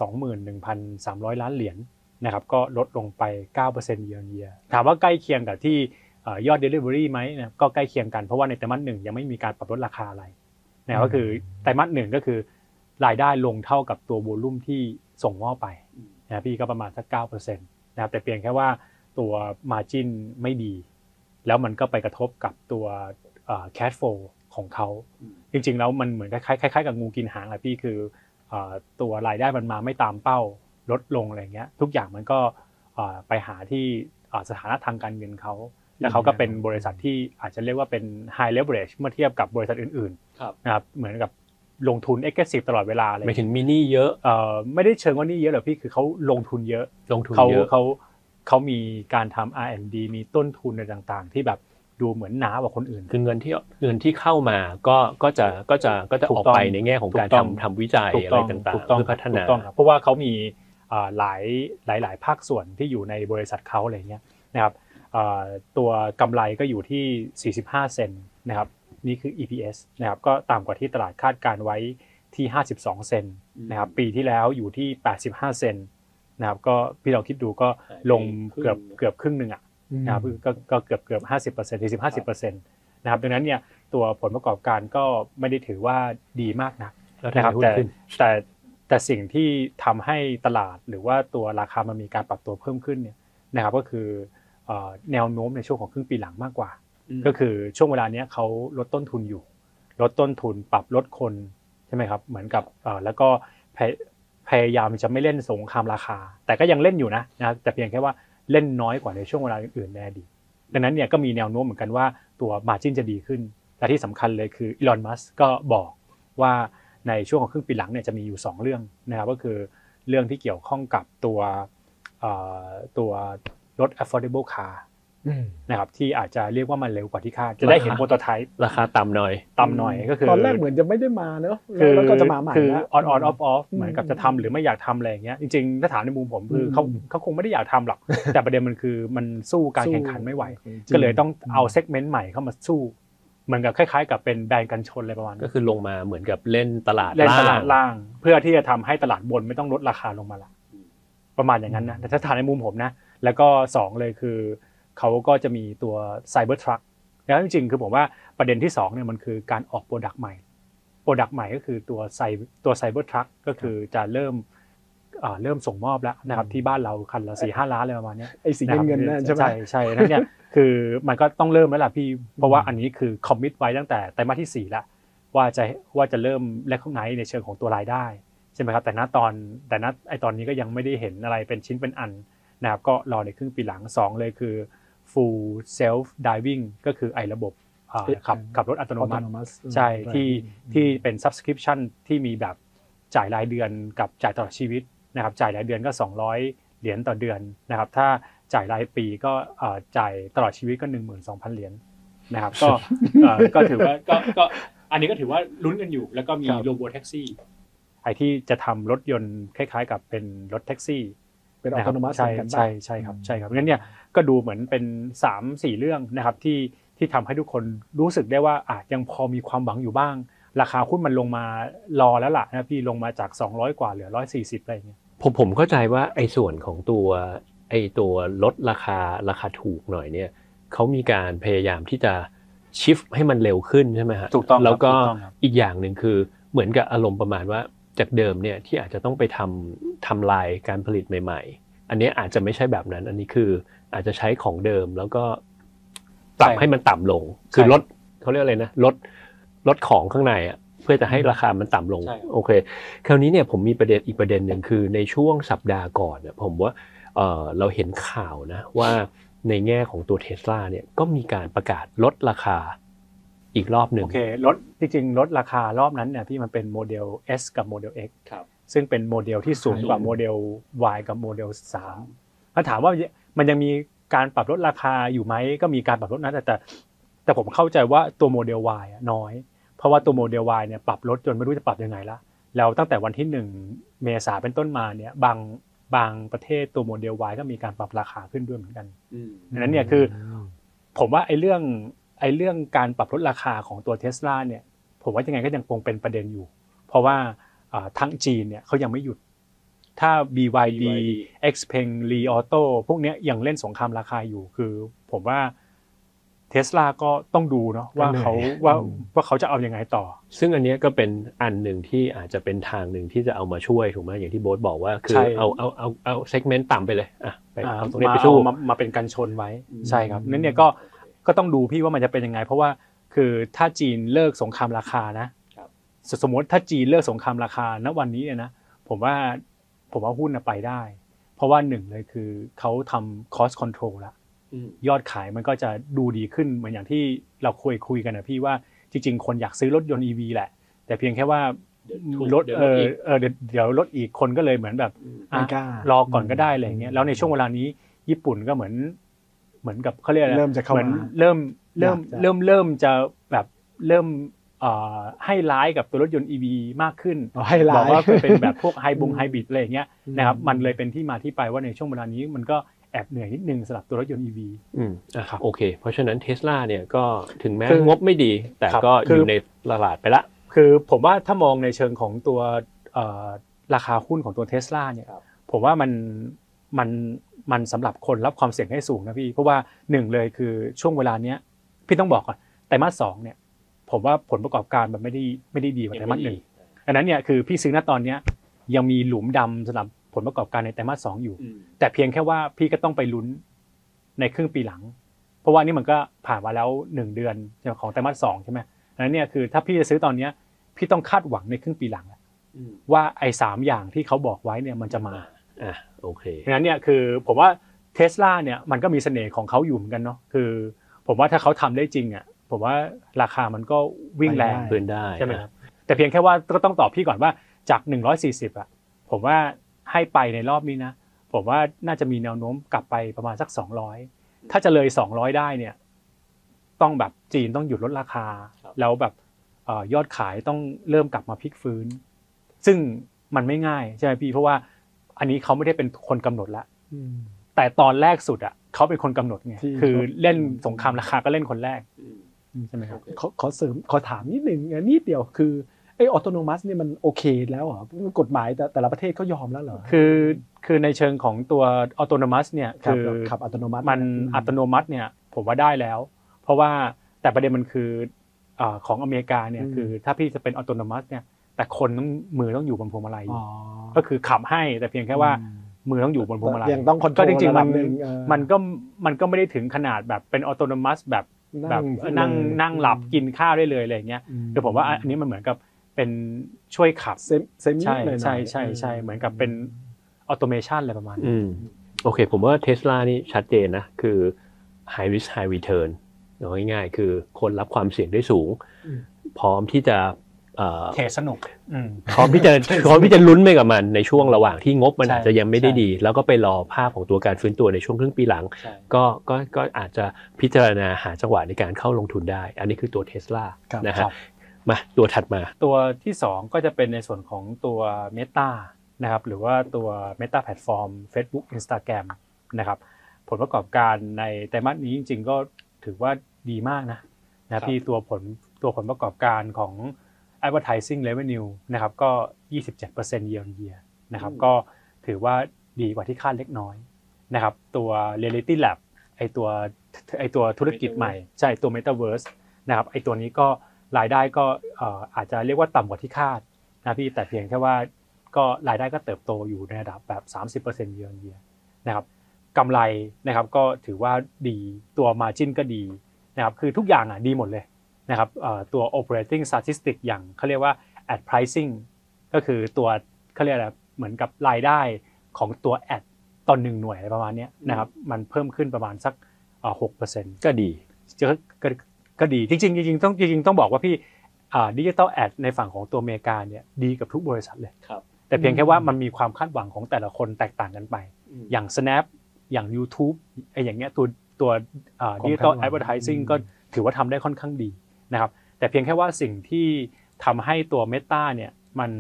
21,300 ล้านเหรียญนะครับก็ลดลงไป 9% year on year ถามว่าใกล้เคียงกับที่ยอด delivery ไหมนะก็ใกล้เคียงกันเพราะว่าในไตรมาส1ยังไม่มีการปรับลดราคาอะไรนะก็คือไตรมาส1ก็คือรายได้ลงเท่ากับตัวโวลุ่มที่ส่งมอบไปนะพี่ก็ประมาณสัก 9% นะครับแต่เพียงแค่ว่าตัว margin ไม่ดีแล้วมันก็ไปกระทบกับตัวcash flow ของเขาจริงๆแล้วมันเหมือนคล้ายๆกับงูกินหางอ่ะพี่คือตัวรายได้มันมาไม่ตามเป้าลดลงอะไรเงี้ยทุกอย่างมันก็ไปหาที่สถานะทางการเงินเขาและเขาก็เป็นบริษัทที่อาจจะเรียกว่าเป็น high leverage เมื่อเทียบกับบริษัทอื่นๆนะครับเหมือนกับลงทุน aggressive ตลอดเวลาเลยไม่ถึงมีหนี้เยอะไม่ได้เชิงว่าหนี้เยอะหรอกพี่คือเขาลงทุนเยอะเขามีการทำ R&D มีต้นทุนอะไรต่างๆที่แบบดูเหมือนหนากว่าคนอื่นคือเงินที่เข้ามาก็จะออกไปในแง่ของการทำวิจัยอะไรต่างๆเพื่อพัฒนาเพราะว่าเขามีหลายภาคส่วนที่อยู่ในบริษัทเขาอะไรเงี้ยนะครับตัวกำไรก็อยู่ที่45เซนต์นะครับนี่คือ EPS นะครับก็ต่ำกว่าที่ตลาดคาดการไว้ที่52เซนต์นะครับปีที่แล้วอยู่ที่85เซนต์นะครับก็พี่เราคิดดูก็ลงเกือบครึ่งนึงอ่ะนะครับก็เกือบ 50% 40-50% นะครับดังนั้นเนี่ยตัวผลประกอบการก็ไม่ได้ถือว่าดีมากนักนะครับแต่สิ่งที่ทำให้ตลาดหรือว่าตัวราคามันมีการปรับตัวเพิ่มขึ้นเนี่ยนะครับก็คือแนวโน้มในช่วงของครึ่งปีหลังมากกว่าก็คือช่วงเวลานี้เขาลดต้นทุนอยู่ลดต้นทุนปรับลดคนใช่ไหมครับเหมือนกับแล้วก็พยายามจะไม่เล่นสงครามราคาแต่ก็ยังเล่นอยู่นะแต่เพียงแค่ว่าเล่นน้อยกว่าในช่วงเวลาอื่นๆในอดีตดังนั้นเนี่ยก็มีแนวโน้มเหมือนกันว่าตัว margin จะดีขึ้นแต่ที่สำคัญเลยคืออีลอน มัสก์ก็บอกว่าในช่วงของครึ่งปีหลังเนี่ยจะมีอยู่2เรื่องนะครับก็คือเรื่องที่เกี่ยวข้องกับตัวรถ affordable car นะครับที่อาจจะเรียกว่ามันเร็วกว่าที่คาดจะได้เห็นโปรโตไทป์ราคาต่ำหน่อยก็คือตอนแรกเหมือนจะไม่ได้มาเนอะแล้วก็จะมาใหม่คือ on off เหมือนกับจะทำหรือไม่อยากทำอะไรอย่างเงี้ยจริงๆถ้าถามในมุมผมคือเขาคงไม่ได้อยากทำหรอกแต่ประเด็นมันคือมันสู้การแข่งขันไม่ไหวก็เลยต้องเอาเซกเมนต์ใหม่เข้ามาสู้เหมือนกับคล้ายๆกับเป็นแบรนด์กันชนอะไรประมาณก็คือลงมาเหมือนกับเล่นตลาดล่างเพื่อที่จะทำให้ตลาดบนไม่ต้องลดราคาลงมาละประมาณอย่างนั้นนะแต่ถ้าถามในมุมผมนะแล้วก็2เลยคือเขาก็จะมีตัว Cyber Truck แล้วจริงๆคือผมว่าประเด็นที่2เนี่ยมันคือการออกโปรดักต์ใหม่ก็คือตัว Cyber Truck ก็คือจะเริ่มส่งมอบแล้วนะครับที่บ้านเราคันละ 4-5 ล้านอะไรประมาณนี้ไอ้สีเงินนั่นใช่ไหมใช่นั่นเนี่ยคือมันก็ต้องเริ่มแล้วล่ะพี่เพราะว่าอันนี้คือคอมมิตไว้ตั้งแต่ไตรมาสที่4แล้วว่าจะเริ่มrecognizeในเชิงของตัวรายได้ใช่ไหมครับแต่ณตอนนี้ก็ยังไม่ได้เห็นอะไรเป็นชิ้นเป็นอันนะครับก็รอในครึ่งปีหลัง2เลยคือ full self driving ก็คือไอ้ระบบขับรถอัตโนมัติใช่ที่เป็น subscription ที่มีแบบจ่ายรายเดือนกับจ่ายตลอดชีวิตนะครับจ่ายรายเดือนก็$200ต่อเดือนนะครับถ้าจ่ายรายปีก็จ่ายตลอดชีวิตก็ 12,000 เหรียญนะครับก็ถือว่าก็อันนี้ก็ถือว่าลุ้นกันอยู่แล้วก็มีโรบอทแท็กซี่ไอ้ที่จะทำรถยนต์คล้ายๆกับเป็นรถแท็กซี่เป็นอัตโนมัติใช่ครับงั้นเนี่ยก็ดูเหมือนเป็น 3-4 เรื่องนะครับที่ทำให้ทุกคนรู้สึกได้ว่ายังพอมีความหวังอยู่บ้างราคาหุ้นมันลงมารอแล้วล่ะนะพี่ลงมาจาก200กว่าเหลือ140อะไรอย่างเงี้ยผมเข้าใจว่าไอ้ส่วนของตัวลดราคาถูกหน่อยเนี่ยเขามีการพยายามที่จะชิฟให้มันเร็วขึ้นใช่ไหมฮะถูกต้องแล้วก็อีกอย่างหนึ่งคือเหมือนกับอารมณ์ประมาณว่าจากเดิมเนี่ยที่อาจจะต้องไปทำลายการผลิตใหม่ๆอันนี้อาจจะไม่ใช่แบบนั้นอันนี้คืออาจจะใช้ของเดิมแล้วก็ปรับให้มันต่ำลงคือลดเขาเรียกอะไรนะลดของข้างในอ่ะเพื่อจะให้ราคามันต่ำลงโอเคคราวนี้เนี่ยผมมีอีกประเด็นหนึ่งคือในช่วงสัปดาห์ก่อนเนี่ยผมว่าเราเห็นข่าวนะว่าในแง่ของตัว Tesla เนี่ยก็มีการประกาศลดราคาอีกรอบหนึ่งโอเคจริงๆลดราคารอบนั้นเนี่ยที่มันเป็นโมเดล S กับโมเดล X ซึ่งเป็นโมเดลที่สูงกว่าโมเดล Y กับโมเดล3ถ้าถามว่ามันยังมีการปรับลดราคาอยู่ไหมก็มีการปรับลดนะแต่ผมเข้าใจว่าตัวโมเดล Y น้อยเพราะว่าตัวโมเดล Y เนี่ยปรับลดจนไม่รู้จะปรับยังไงละแล้วตั้งแต่วันที่1เมษายนเป็นต้นมาเนี่ยบางประเทศตัวโมเดล Y ก็มีการปรับราคาขึ้นด้วยเหมือนกันดังนั้นเนี่ยคือผมว่าไอ้เรื่องการปรับลดราคาของตัว Tesla เนี่ยผมว่ายังไงก็ยังคงเป็นประเด็นอยู่เพราะว่าทั้งจีนเนี่ยเขายังไม่หยุดถ้า BYD Xpeng Li Auto พวกนี้ยังเล่นสงครามราคาอยู่คือผมว่า Tesla ก็ต้องดูเนาะว่าเขาจะเอายังไงต่อซึ่งอันนี้ก็เป็นอันหนึ่งที่อาจจะเป็นทางหนึ่งที่จะเอามาช่วยถูกไหมอย่างที่โบ๊ทบอกว่าคือเอาเซกเมนต์ต่ำไปเลยไปเอาตรงนี้ไปสู้มาเป็นกันชนไว้ใช่ครับนั้นเนี่ยก็ต้องดูพี่ว่ามันจะเป็นยังไงเพราะว่าคือถ้าจีนเลิกสงครามราคานะสมมติถ้าจีนเลิกสงครามราคาณวันนี้เนี่ยนะผมว่าหุ้นไปได้เพราะว่าหนึ่งเลยคือเขาทำ cost control แล้วยอดขายมันก็จะดูดีขึ้นเหมือนอย่างที่เราคุยกันนะพี่ว่าจริงๆคนอยากซื้อรถยนต์ EV แหละแต่เพียงแค่ว่ารถเดี๋ยวรถอีกคนก็เลยเหมือนแบบรอก่อนก็ได้อะไรอย่างเงี้ยแล้วในช่วงเวลานี้ญี่ปุ่นก็เหมือนกับเขาเรียกอะไรเริ่มจะเข้ามาเริ่มจะแบบเริ่มให้ร้ายกับตัวรถยนต์ EV มากขึ้นบอกว่าเป็นแบบพวกไฮบริดอะไรอย่างเงี้ยนะครับมันเลยเป็นที่มาที่ไปว่าในช่วงเวลานี้มันก็แอบเหนื่อยนิดนึงสำหรับตัวรถยนต์ EV โอเคเพราะฉะนั้น Tesla เนี่ยก็ถึงแม้งบไม่ดีแต่ก็อยู่ในตลาดไปละคือผมว่าถ้ามองในเชิงของตัวราคาหุ้นของตัว Tesla เนี่ยผมว่ามันสำหรับคนรับความเสี่ยงให้สูงนะพี่เพราะว่า1เลยคือช่วงเวลาเนี้ยพี่ต้องบอกก่อนไตรมาส2เนี่ยผมว่าผลประกอบการมันไม่ได้ดีกว่าไตรมาส1อันนั้นเนี่ยคือพี่ซื้อณตอนเนี้ยยังมีหลุมดำสำหรับผลประกอบการในไตรมาส2อยู่แต่เพียงแค่ว่าพี่ก็ต้องไปลุ้นในครึ่งปีหลังเพราะว่านี่มันก็ผ่านมาแล้ว1เดือนของไตรมาส2ใช่มั้ยอันนั้นเนี่ยคือถ้าพี่จะซื้อตอนเนี้ยพี่ต้องคาดหวังในครึ่งปีหลังว่าไอ้3อย่างที่เขาบอกไว้เนี่ยมันจะมาโอเคงั้นเนี่ยคือผมว่า Tesla เนี่ยมันก็มีเสน่ห์ของเขาอยู่เหมือนกันเนาะคือผมว่าถ้าเขาทำได้จริงอ่ะผมว่าราคามันก็วิ่งแรงเกินได้ใช่ไหมครับแต่เพียงแค่ว่าก็ต้องตอบพี่ก่อนว่าจาก140อ่ะผมว่าให้ไปในรอบนี้นะผมว่าน่าจะมีแนวโน้มกลับไปประมาณสัก200ถ้าจะเลย200ได้เนี่ยต้องแบบจีนต้องหยุดลดราคาแล้วแบบยอดขายต้องเริ่มกลับมาพลิกฟื้นซึ่งมันไม่ง่ายใช่ไหมพี่เพราะว่าอันนี้เขาไม่ได้เป็นคนกำหนดละแต่ตอนแรกสุดอ่ะเขาเป็นคนกำหนดไงคือเล่นสงครามราคาก็เล่นคนแรกใช่ไหมครับขอถามนิดนึงนิดเดียวคือไอ้ออโตโนมัสเนี่ยมันโอเคแล้วเหรอกฎหมายแต่ละประเทศก็ยอมแล้วเหรอคือในเชิงของตัวออโตโนมัสเนี่ยคือขับอัตโนมัติมันอัตโนมัติเนี่ยผมว่าได้แล้วเพราะว่าแต่ประเด็นมันคือของอเมริกาเนี่ยคือถ้าพี่จะเป็นออโตโนมัสเนี่ยแต่คนต้องมือต้องอยู่บนพวงมาลัยก็คือขับให้แต่เพียงแค่ว่ามือต้องอยู่บนพวงมาลัยยังต้องคอนโทรก็ลจริงๆมันก็ไม่ได้ถึงขนาดแบบเป็นออโตโนมัสแบบนั่งหลับกินข้าวได้เลยอะไรอย่างเงี้ยคือผมว่าอันนี้มันเหมือนกับเป็นช่วยขับเซมิเลยใช่เหมือนกับเป็นออโตเมชันอะไรประมาณนี้โอเคผมว่า Tesla นี่ชัดเจนนะคือ high risk high return ง่ายๆคือคนรับความเสี่ยงได้สูงพร้อมที่จะเทสนุกพร้อมที่จะลุ้นไปกับมันในช่วงระหว่างที่งบมันอาจจะยังไม่ได้ดีแล้วก็ไปรอภาพของตัวการฟื้นตัวในช่วงครึ่งปีหลังก็อาจจะพิจารณาหาจังหวะในการเข้าลงทุนได้อันนี้คือตัว Tesla นะฮะมาตัวถัดมาตัวที่2ก็จะเป็นในส่วนของตัว Meta นะครับหรือว่าตัว Meta Platform Facebook Instagram นะครับผลประกอบการในไตรมาสนี้จริงๆก็ถือว่าดีมากนะพี่ตัวผลประกอบการของ advertising revenue นะครับก็ 27% year on year นะครับก็ถือว่าดีกว่าที่คาดเล็กน้อยนะครับตัว Reality Lab ไอตัวธุรกิจใหม่ใช่ตัว Metaverse นะครับไอตัวนี้ก็รายได้ก็อาจจะเรียกว่าต่ำกว่าที่คาดนะพี่แต่เพียงแค่ว่าก็รายได้ก็เติบโตอยู่ในระดับแบบ 30% year on year นะครับกำไรนะครับก็ถือว่าดีตัว margin ก็ดีนะครับคือทุกอย่างดีหมดเลยนะครับตัว operating statistic อย่างเขาเรียกว่า ad pricing ก็คือตัวเขาเรียกอะไรเหมือนกับรายได้ของตัว ad ต่อ1หน่วยอะไรประมาณนี้นะครับมันเพิ่มขึ้นประมาณสัก6% ก็ดีก็ดีจริงๆต้องบอกว่าพี่digital ad ในฝั่งของตัวอเมริกาเนี่ยดีกับทุกบริษัทเลยแต่เพียงแค่ว่ามันมีความคาดหวังของแต่ละคนแตกต่างกันไปอย่าง Snap อย่าง YouTube อย่างเงี้ยตัว digital advertising ก็ถือว่าทำได้ค่อนข้างดีนะครับแต่เพียงแค่ว่าสิ่งที่ทำให้ตัว Meta เนี่ยมัน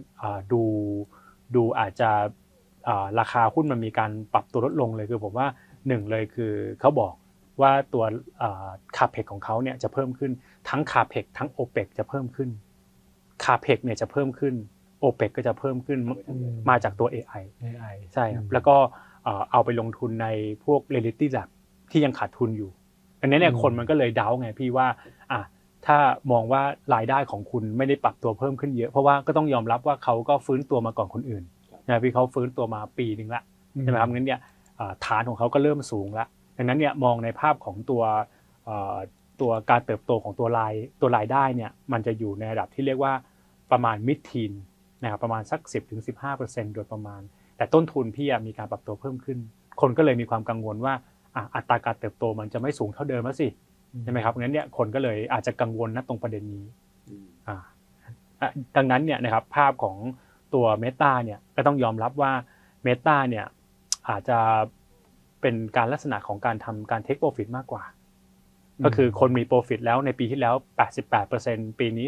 ดูอาจจะราคาหุ้นมันมีการปรับตัวลดลงเลยคือผมว่า1เลยคือเขาบอกว่าตัวCAPEX ของเขาเนี่ยจะเพิ่มขึ้นทั้ง CAPEX ทั้ง OPEX จะเพิ่มขึ้น CAPEX เนี่ยจะเพิ่มขึ้น OPEX ก็จะเพิ่มขึ้นมาจากตัว AI ใช่ครับแล้วก็เอาไปลงทุนในพวก Reality Lab ที่ยังขาดทุนอยู่อันนี้เนี่ยคนมันก็เลยเดาไงพี่ว่าถ้ามองว่ารายได้ของคุณไม่ได้ปรับตัวเพิ่มขึ้นเยอะเพราะว่าก็ต้องยอมรับว่าเขาก็ฟื้นตัวมาก่อนคนอื่นนะพี่เขาฟื้นตัวมาปีนึงละใช่ไหมครับงั้นเนี่ยฐานของเขาก็เริ่มสูงละดังนั้นเนี่ยมองในภาพของตัวการเติบโตของตัวรายได้เนี่ยมันจะอยู่ในระดับที่เรียกว่าประมาณ mid teen นะครับประมาณสัก 10-15% โดยประมาณแต่ต้นทุนพี่มีการปรับตัวเพิ่มขึ้นคนก็เลยมีความกังวลว่าอัตราการเติบโตมันจะไม่สูงเท่าเดิมแล้วสิใช่ไหมครับงั้นเนี่ยคนก็เลยอาจจะกังวลตรงประเด็นนี้ดังนั้นเนี่ยนะครับภาพของตัว Meta เนี่ยก็ต้องยอมรับว่า Meta เนี่ยอาจจะเป็นการลักษณะของการทำการ take profit มากกว่าก็คือคนมี profit แล้วในปีที่แล้ว 88% ปีนี้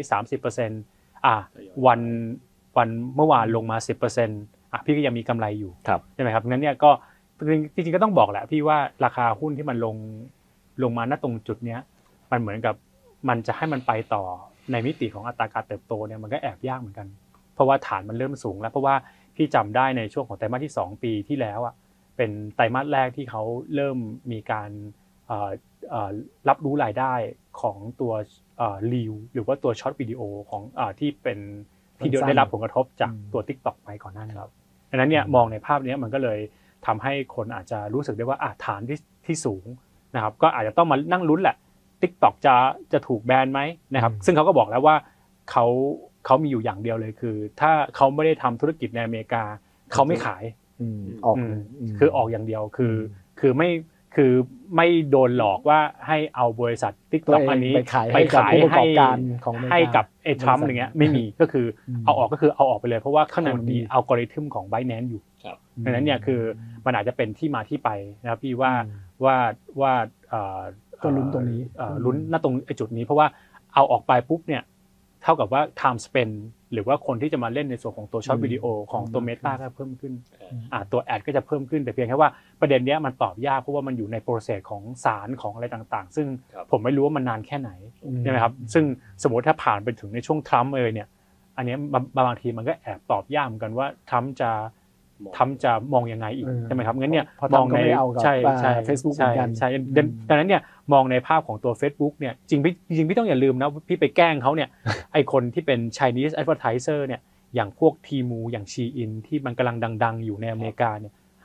30% วันเมื่อวานลงมา 10% พี่ก็ยังมีกำไรอยู่ใช่ไหมครับงั้นเนี่ยก็จริงๆก็ต้องบอกแหละพี่ว่าราคาหุ้นที่มันลงมาณตรงจุดเนี้ยมันเหมือนกับมันจะให้มันไปต่อในมิติของอัตราการเติบโตเนี่ยมันก็แอบยากเหมือนกันเพราะว่าฐานมันเริ่มสูงแล้วเพราะว่าพี่จำได้ในช่วงของไตรมาสที่2ปีที่แล้วเป็นไตรมาสแรกที่เขาเริ่มมีการรับรู้รายได้ของตัวรีวหรือว่าตัวช็อตวิดีโอของที่ได้รับผลกระทบจากตัว TikTok ไปก่อนหน้านี้ครับดังนั้นเนี่ยมองในภาพนี้มันก็เลยทำให้คนอาจจะรู้สึกได้ว่าฐานที่สูงนะครับก็อาจจะต้องมานั่งลุ้นแหละ TikTok จะถูกแบนไหมนะครับซึ่งเขาก็บอกแล้วว่าเขามีอยู่อย่างเดียวเลยคือถ้าเขาไม่ได้ทำธุรกิจในอเมริกาเขาไม่ขายออกคือออกอย่างเดียวคือไม่โดนหลอกว่าให้เอาบริษัท TikTok อันนี้ไปขายให้กับทรัมป์อย่างเงี้ยไม่มีก็คือเอาออกก็คือเอาออกไปเลยเพราะว่าข้างในมันมีอัลกอริทึมของ Binance อยู่ดังนั้นเนี่ยคือมันอาจจะเป็นที่มาที่ไปนะครับพี่ว่าก็ลุ้นตรงนี้ลุ้นณตรงจุดนี้เพราะว่าเอาออกไปปุ๊บเนี่ยเท่ากับว่า time spend หรือว่าคนที่จะมาเล่นในส่วนของตัวช็อตวิดีโอของตัว Meta ก็เพิ่มขึ้นตัวแอดก็จะเพิ่มขึ้นแต่เพียงแค่ว่าประเด็นนี้มันตอบยากเพราะว่ามันอยู่ในโปรเซสของศาลของอะไรต่างๆซึ่งผมไม่รู้ว่ามันนานแค่ไหนใช่ไหมครับซึ่งสมมติถ้าผ่านไปถึงในช่วงทรัมป์เนี่ยอันนี้บางทีมันก็แอบตอบยากเหมือนกันว่าทรัมป์จะมองยังไงอีกใช่ไหมครับงั้นเนี่ยมองในใช่ Facebook เหมือนกันใช่ดังนั้นเนี่ยมองในภาพของตัว Facebook เนี่ยจริงพี่ต้องอย่าลืมนะพี่ไปแกล้งเขาเนี่ยไอคนที่เป็น Chinese advertiser เนี่ยอย่างพวก Temu อย่าง Shein ที่มันกำลังดังๆอยู่ในอเมริกาเนี่ย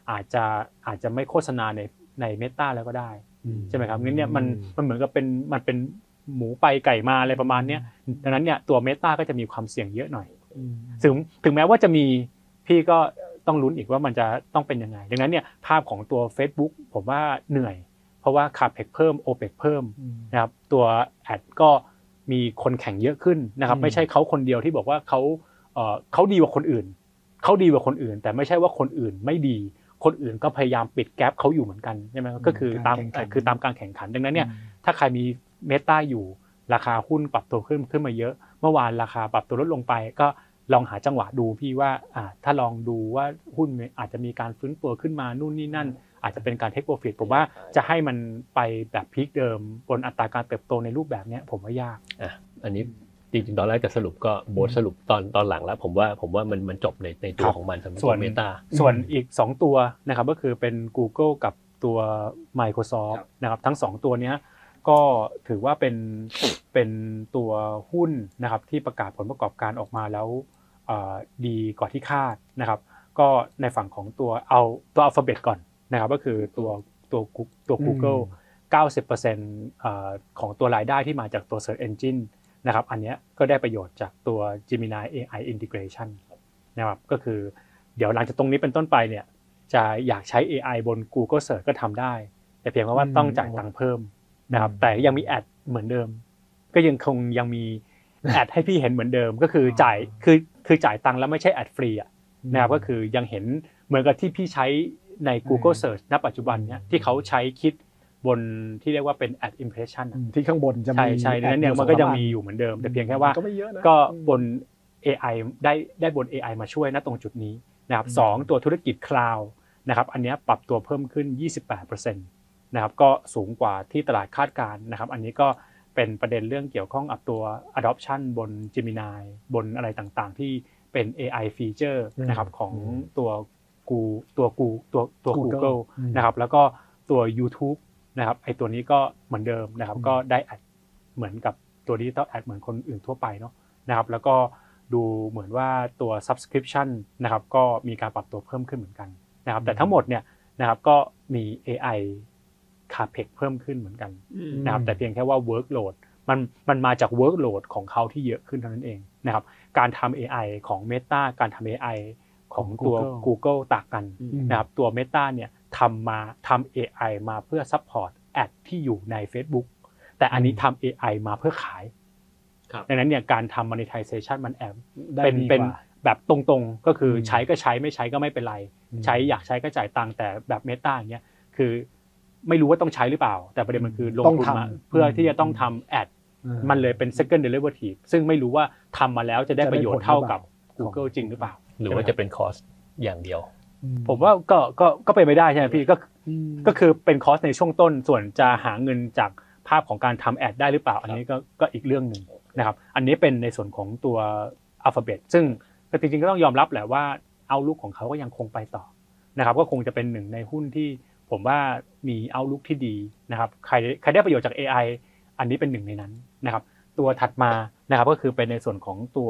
อาจจะไม่โฆษณาใน Meta แล้วก็ได้ใช่ไหมครับงั้นเนี่ยมันเหมือนกับเป็นหมูไปไก่มาอะไรประมาณเนี้ยดังนั้นเนี่ยตัว Meta ก็จะมีความเสี่ยงเยอะหน่อยถึงแม้ว่าจะมีพี่ก็ต้องลุ้นอีกว่ามันจะต้องเป็นยังไงดังนั้นเนี่ยภาพของตัว Facebook ผมว่าเหนื่อยเพราะว่า CAPEX เพิ่ม OPEX เพิ่มนะครับตัวแอดก็มีคนแข่งเยอะขึ้นนะครับไม่ใช่เขาคนเดียวที่บอกว่าเขาดีกว่าคนอื่นแต่ไม่ใช่ว่าคนอื่นไม่ดีคนอื่นก็พยายามปิดแกปเขาอยู่เหมือนกันใช่ไหมก็คือตามการแข่งขันดังนั้นเนี่ยถ้าใครมี Meta อยู่ราคาหุ้นปรับตัวขึ้นมาเยอะเมื่อวานราคาปรับตัวลดลงไปก็ลองหาจังหวะดูพี่ว่าถ้าลองดูว่าหุ้นอาจจะมีการฟื้นตัวขึ้นมานู่นนี่นั่นอาจจะเป็นการเทคโปรฟิตผมว่าจะให้มันไปแบบพีคเดิมบนอัตราการเติบโตในรูปแบบนี้ผมว่ายากอันนี้จริงๆตอนแรกจะสรุปก็โบสสรุปตอนหลังแล้วผมว่ามันจบในตัวของมันสำหรับตัว Meta ส่วนอีก2ตัวนะครับก็คือเป็น Google กับตัว Microsoft นะครับทั้ง2ตัวนี้ก็ถือว่าเป็นตัวหุ้นนะครับที่ประกาศผลประกอบการออกมาแล้วดีกว่าที่คาดนะครับก็ในฝั่งของตัวAlphabet ก่อนนะครับก็คือตัว Google 90% ของตัวรายได้ที่มาจากตัว Search Engine นะครับอันนี้ก็ได้ประโยชน์จากตัว Gemini AI Integration นะครับก็คือเดี๋ยวหลังจากตรงนี้เป็นต้นไปเนี่ยจะอยากใช้ AI บน Google Search ก็ทำได้แต่เพียงว่าต้องจ่ายตังค์เพิ่มนะครับแต่ยังมีแอดเหมือนเดิมก็ยังมีแอดให้พี่เห็นเหมือนเดิมก็คือจ่ายคือจ่ายตังค์แล้วไม่ใช่แอดฟรีนะครับก็คือยังเห็นเหมือนกับที่พี่ใช้ใน Google Search ณปัจจุบันเนี่ยที่เขาใช้คิดบนที่เรียกว่าเป็น ad impression ที่ข้างบนจะมีใช่ดังนั้นเนี่ยมันก็ยังมีอยู่เหมือนเดิมแต่เพียงแค่ว่าก็บน AI ได้บน AI มาช่วยณตรงจุดนี้นะครับ2ตัวธุรกิจ Cloud นะครับอันนี้ปรับตัวเพิ่มขึ้น 28% นะครับก็สูงกว่าที่ตลาดคาดการณ์นะครับอันนี้ก็เป็นประเด็นเรื่องเกี่ยวข้องกับตัว adoption บน Gemini บนอะไรต่างๆที่เป็น AI feature นะครับของตัว Google นะครับแล้วก็ตัว YouTube นะครับไอ้ตัวนี้ก็เหมือนเดิมนะครับก็ได้แอดเหมือนกับตัว Digital Ad เหมือนคนอื่นทั่วไปเนาะนะครับแล้วก็ดูเหมือนว่าตัว subscription นะครับก็มีการปรับตัวเพิ่มขึ้นเหมือนกันนะครับแต่ทั้งหมดเนี่ยนะครับก็มี AI CAPEX เพิ่มขึ้นเหมือนกันนะครับแต่เพียงแค่ว่า workload มันมาจาก workload ของเขาที่เยอะขึ้นเท่านั้นเองนะครับการทำ AI ของ Meta การทำ AI ของตัว Google ต่างกันนะครับตัว Meta เนี่ยทำ AI มาเพื่อ support ad ที่อยู่ใน Facebook แต่อันนี้ทำ AI มาเพื่อขายดังนั้นเนี่ยการทำ monetization มันเป็นแบบตรงๆก็คือใช้ก็ใช้ไม่ใช้ก็ไม่เป็นไรใช้อยากใช้ก็จ่ายตังค์แต่แบบ Meta อย่างเงี้ยคือไม่รู้ว่าต้องใช้หรือเปล่าแต่ประเด็นมันคือลงทุนมาเพื่อที่จะต้องทำแอดมันเลยเป็น second derivative ซึ่งไม่รู้ว่าทำมาแล้วจะได้ประโยชน์เท่ากับ Google จริงหรือเปล่าหรือว่าจะเป็นคอสอย่างเดียวผมว่าก็เป็นไปได้ใช่ไหมพี่ก็คือเป็นคอสในช่วงต้นส่วนจะหาเงินจากภาพของการทำแอดได้หรือเปล่าอันนี้ก็อีกเรื่องนึงนะครับอันนี้เป็นในส่วนของตัว Alphabet ซึ่งจริงๆก็ต้องยอมรับแหละว่าเอาลุกของเขาก็ยังคงไปต่อนะครับก็คงจะเป็นหนึ่งในหุ้นที่ผมว่ามีเอาลุกที่ดีนะครับใครได้ประโยชน์จาก AI อันนี้เป็นหนึ่งในนั้นนะครับตัวถัดมานะครับก็คือเป็นในส่วนของตัว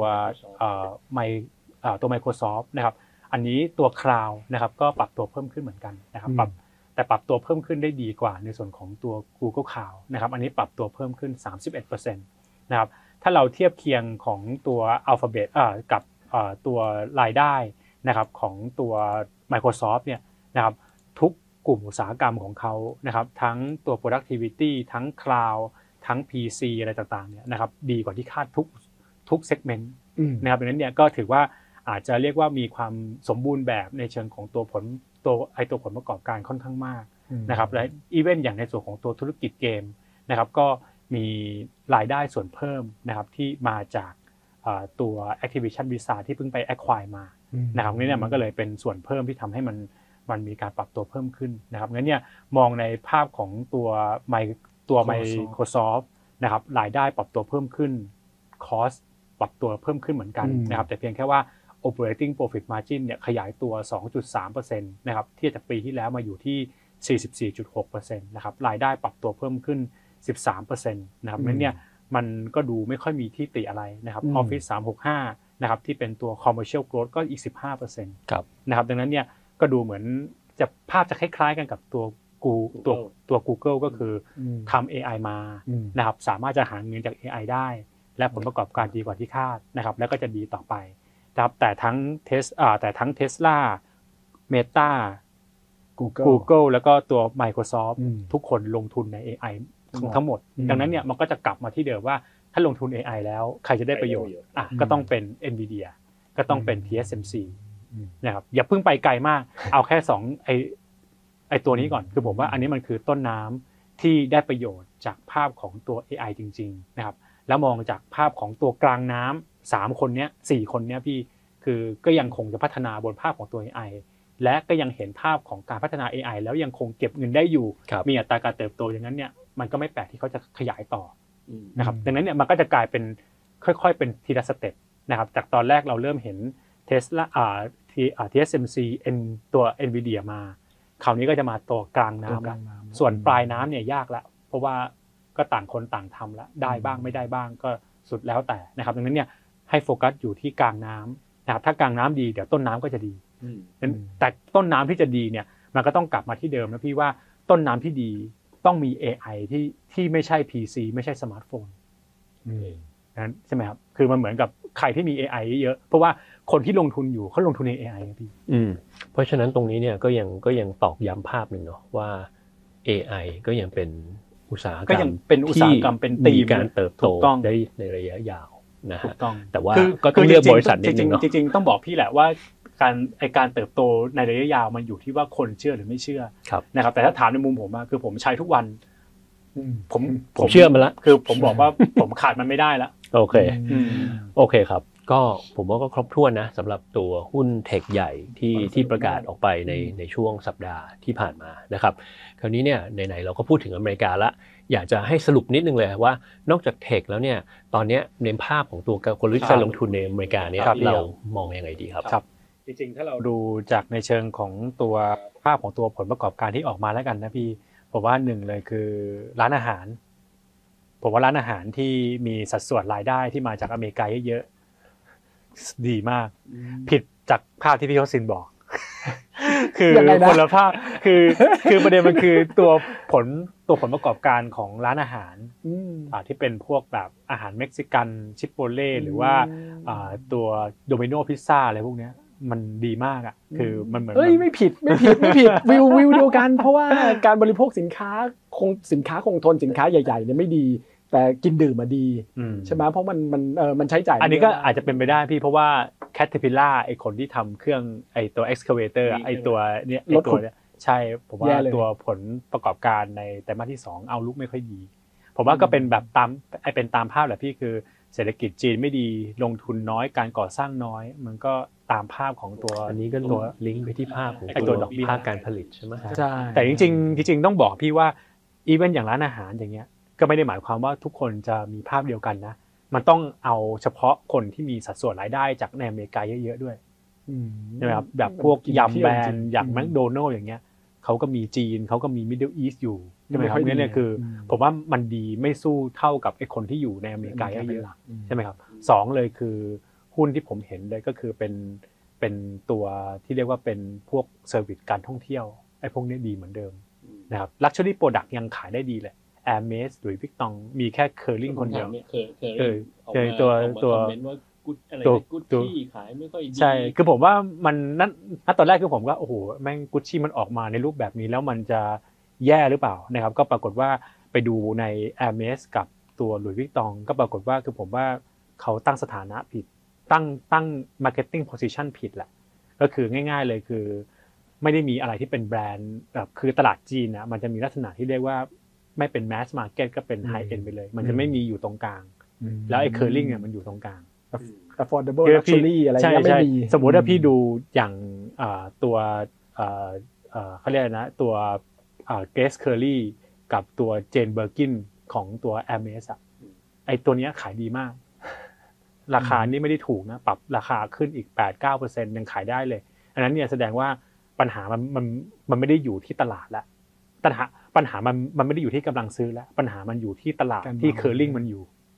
Microsoft นะครับอันนี้ตัว Cloud นะครับก็ปรับตัวเพิ่มขึ้นเหมือนกันนะครับแต่ปรับตัวเพิ่มขึ้นได้ดีกว่าในส่วนของตัว Google Cloud นะครับอันนี้ปรับตัวเพิ่มขึ้น 31% นะครับถ้าเราเทียบเคียงของตัว Alphabet กับตัวรายได้นะครับของตัว Microsoft เนี่ยนะครับทุกกลุ่มอุตสาหกรรมของเขานะครับทั้งตัว productivity ทั้ง cloud ทั้ง PC อะไรต่างๆเนี่ยนะครับดีกว่าที่คาดทุก segment นะครับดังนั้นเนี่ยก็ถือว่าอาจจะเรียกว่ามีความสมบูรณ์แบบในเชิงของตัวผลประกอบการค่อนข้างมากนะครับและอีเวนต์อย่างในส่วนของตัวธุรกิจเกมนะครับก็มีรายได้ส่วนเพิ่มนะครับที่มาจากตัว Activision Blizzard ที่เพิ่งไป acquire มานะครับนี่เนี่ยมันก็เลยเป็นส่วนเพิ่มที่ทำให้มันมีการปรับตัวเพิ่มขึ้นนะครับงั้นเนี่ยมองในภาพของตัว Microsoft นะครับรายได้ปรับตัวเพิ่มขึ้น cost ปรับตัวเพิ่มขึ้นเหมือนกันนะครับแต่เพียงแค่ว่า operating profit margin เนี่ยขยายตัว 2.3% นะครับเทียบจากปีที่แล้วมาอยู่ที่ 44.6% นะครับรายได้ปรับตัวเพิ่มขึ้น 13% นะครับงั้นเนี่ยมันก็ดูไม่ค่อยมีที่ติอะไรนะครับ Office 365นะครับที่เป็นตัว commercial growth ก็อีก 15% ครับนะครับดังนั้นเนี่ยก็ดูเหมือนจะภาพจะคล้ายๆกันกับตัวGoogle ก็คือทำ AI มานะครับสามารถจะหาเงินจาก AI ได้และผลประกอบการดีกว่าที่คาดนะครับแล้วก็จะดีต่อไปนะครับแต่ทั้ง Tesla Meta Google แล้วก็ตัว Microsoft ทุกคนลงทุนใน AI ทั้งหมดดังนั้นเนี่ยมันก็จะกลับมาที่เดิมว่าถ้าลงทุน AI แล้วใครจะได้ประโยชน์ก็ต้องเป็น Nvidia ก็ต้องเป็น TSMC นะครับอย่าเพิ่งไปไกลมากเอาแค่2ไอตัวนี้ก่อนคือผมว่าอันนี้มันคือต้นน้ำที่ได้ประโยชน์จากภาพของตัว AI จริงๆนะครับแล้วมองจากภาพของตัวกลางน้ำ3คนเนี้ย4คนเนี้ยพี่คือก็ยังคงจะพัฒนาบนภาพของตัว AI และก็ยังเห็นภาพของการพัฒนา AI แล้วยังคงเก็บเงินได้อยู่มีอัตราการเติบโตอย่างนั้นเนี่ยมันก็ไม่แปลกที่เขาจะขยายต่อนะครับดังนั้นเนี่ยมันก็จะกลายเป็นค่อยๆเป็นทีละสเต็ปนะครับจากตอนแรกเราเริ่มเห็น Tesla TSMC ตัว Nvidia มาคราวนี้ก็จะมาตัวกลางน้ำส่วนปลายน้ำเนี่ยยากละเพราะว่าก็ต่างคนต่างทำละได้บ้างไม่ได้บ้างก็สุดแล้วแต่นะครับดังนั้นเนี่ยให้โฟกัสอยู่ที่กลางน้ำนะครับถ้ากลางน้ำดีเดี๋ยวต้นน้ำก็จะดีแต่ต้นน้ำที่จะดีเนี่ยมันก็ต้องกลับมาที่เดิมนะพี่ว่าต้นน้ำที่ดีต้องมี AI ที่ไม่ใช่ PC ไม่ใช่สมาร์ทโฟนนั้นใช่ไหมครับคือมันเหมือนกับใครที่มี AI เยอะเพราะว่าคนที่ลงทุนอยู่เขาลงทุนใน AI นะพี่เพราะฉะนั้นตรงนี้เนี่ยก็ยังตอกย้ำภาพหนึ่งเนาะว่า AI ก็ยังเป็นอุตสาหกรรมก็ยังเป็นอุตสาหกรรมเป็นตีมการเติบโตได้ในระยะยาวนะฮะแต่ว่าก็ต้องเลือกบริษัทนิดนึงเนาะจริงๆต้องบอกพี่แหละว่าการเติบโตในระยะยาวมันอยู่ที่ว่าคนเชื่อหรือไม่เชื่อนะครับแต่ถ้าถามในมุมผมคือผมใช้ทุกวันผมเชื่อมันละคือผมบอกว่าผมขาดมันไม่ได้ละโอเคครับก็ผมว่าก็ครบถ้วนนะสำหรับตัวหุ้นเทคใหญ่ที่ประกาศออกไปในช่วงสัปดาห์ที่ผ่านมานะครับคราวนี้เนี่ยไหนๆเราก็พูดถึงอเมริกาละอยากจะให้สรุปนิดนึงเลยว่านอกจากเทคแล้วเนี่ยตอนนี้ในภาพของตัวกลยุทธ์การลงทุนในอเมริกาเนี่ยเรามองยังไงดีครับจริงๆถ้าเราดูจากในเชิงของตัวภาพของตัวผลประกอบการที่ออกมาแล้วกันนะพี่ผมว่าหนึ่งเลยคือร้านอาหารผมว่าร้านอาหารที่มีสัดส่วนรายได้ที่มาจากอเมริกาเยอะๆดีมากผิดจากภาพที่พี่เขาซินบอกคือคนละภาพคือประเด็นมันคือตัวผลประกอบการของร้านอาหารที่เป็นพวกแบบอาหารเม็กซิกันชิปโปเล่หรือว่าตัวโดมิโนพิซซ่าอะไรพวกนี้มันดีมากอ่ะคือมันเหมือนไม่ผิดวิวเดียวกันเพราะว่าการบริโภคสินค้าคงทนสินค้าใหญ่ๆเนี่ยไม่ดีแต่กินดื่มมาดีใช่ไหมเพราะมันใช้จ่ายอันนี้ก็อาจจะเป็นไปได้พี่เพราะว่า Caterpillar ไอคนที่ทำเครื่องไอตัว excavator ไอตัวเนี้ยใช่ผมว่าตัวผลประกอบการในไตรมาสที่2เอาลุกไม่ค่อยดีผมว่าก็เป็นแบบเป็นตามภาพแหละพี่คือเศรษฐกิจจีนไม่ดีลงทุนน้อยการก่อสร้างน้อยมันก็ตามภาพของตัวอันนี้ก็ตัวลิงก์ไปที่ภาพของตัวดอกเบี้ยภาคการผลิตใช่ไหมใช่แต่จริงต้องบอกพี่ว่าอีเวนต์อย่างร้านอาหารอย่างเงี้ยก็ไม่ได้หมายความว่าทุกคนจะมีภาพเดียวกันนะมันต้องเอาเฉพาะคนที่มีสัดส่วนรายได้จากในอเมริกาเยอะๆด้วยใช่ไหมครับแบบพวกยำแบรนด์อย่างแมคโดนัลด์อย่างเงี้ยเขาก็มีจีนเขาก็มีมิดเดิลอีสต์อยู่ใช่ไหมครับเนี่ยคือผมว่ามันดีไม่สู้เท่ากับไอ้คนที่อยู่ในอเมริกาเยอะๆใช่ไหมครับ2เลยคือหุ้นที่ผมเห็นเลยก็คือเป็นตัวที่เรียกว่าเป็นพวกเซอร์วิสการท่องเที่ยวไอ้พวกนี้ดีเหมือนเดิมนะครับลักชัวรี่โปรดักต์ยังขายได้ดีเลยHermes หรือ Vuitton มีแค่เคอร์ลิงคนเดียวตัวอะไรกุชชี่ขายไม่ค่อยดีใช่คือผมว่ามันนั่นตอนแรกคือผมก็โอ้โหแม่งกุชชี่มันออกมาในรูปแบบนี้แล้วมันจะแย่หรือเปล่านะครับก็ปรากฏว่าไปดูใน Hermes กับตัว Louis Vuitton ก็ปรากฏว่าคือผมว่าเขาตั้งสถานะผิดตั้ง marketing position ผิดแหละก็คือง่ายๆเลยคือไม่ได้มีอะไรที่เป็นแบรนด์แบบคือตลาดจีนนะมันจะมีลักษณะที่เรียกว่าไม่เป็น mass market ก็เป็น high end ไปเลยมันจะไม่มีอยู่ตรงกลางแล้วไอ้ curling เนี่ยมันอยู่ตรงกลาง affordable luxury อะไรเงี้ยไม่มีสมมุติว่าพี่ดูอย่างตัวเขาเรียกนะตัวGrace Kelly กับตัว Jane Birkin ของตัว Hermes อ่ะไอ้ตัวเนี้ยขายดีมากราคานี่ไม่ได้ถูกนะปรับราคาขึ้นอีก 8-9% ยังขายได้เลยอันนั้นเนี่ยแสดงว่าปัญหามันไม่ได้อยู่ที่ตลาดละปัญหามันไม่ได้อยู่ที่กำลังซื้อแล้วปัญหามันอยู่ที่ตลาดที่ curling มันอยู่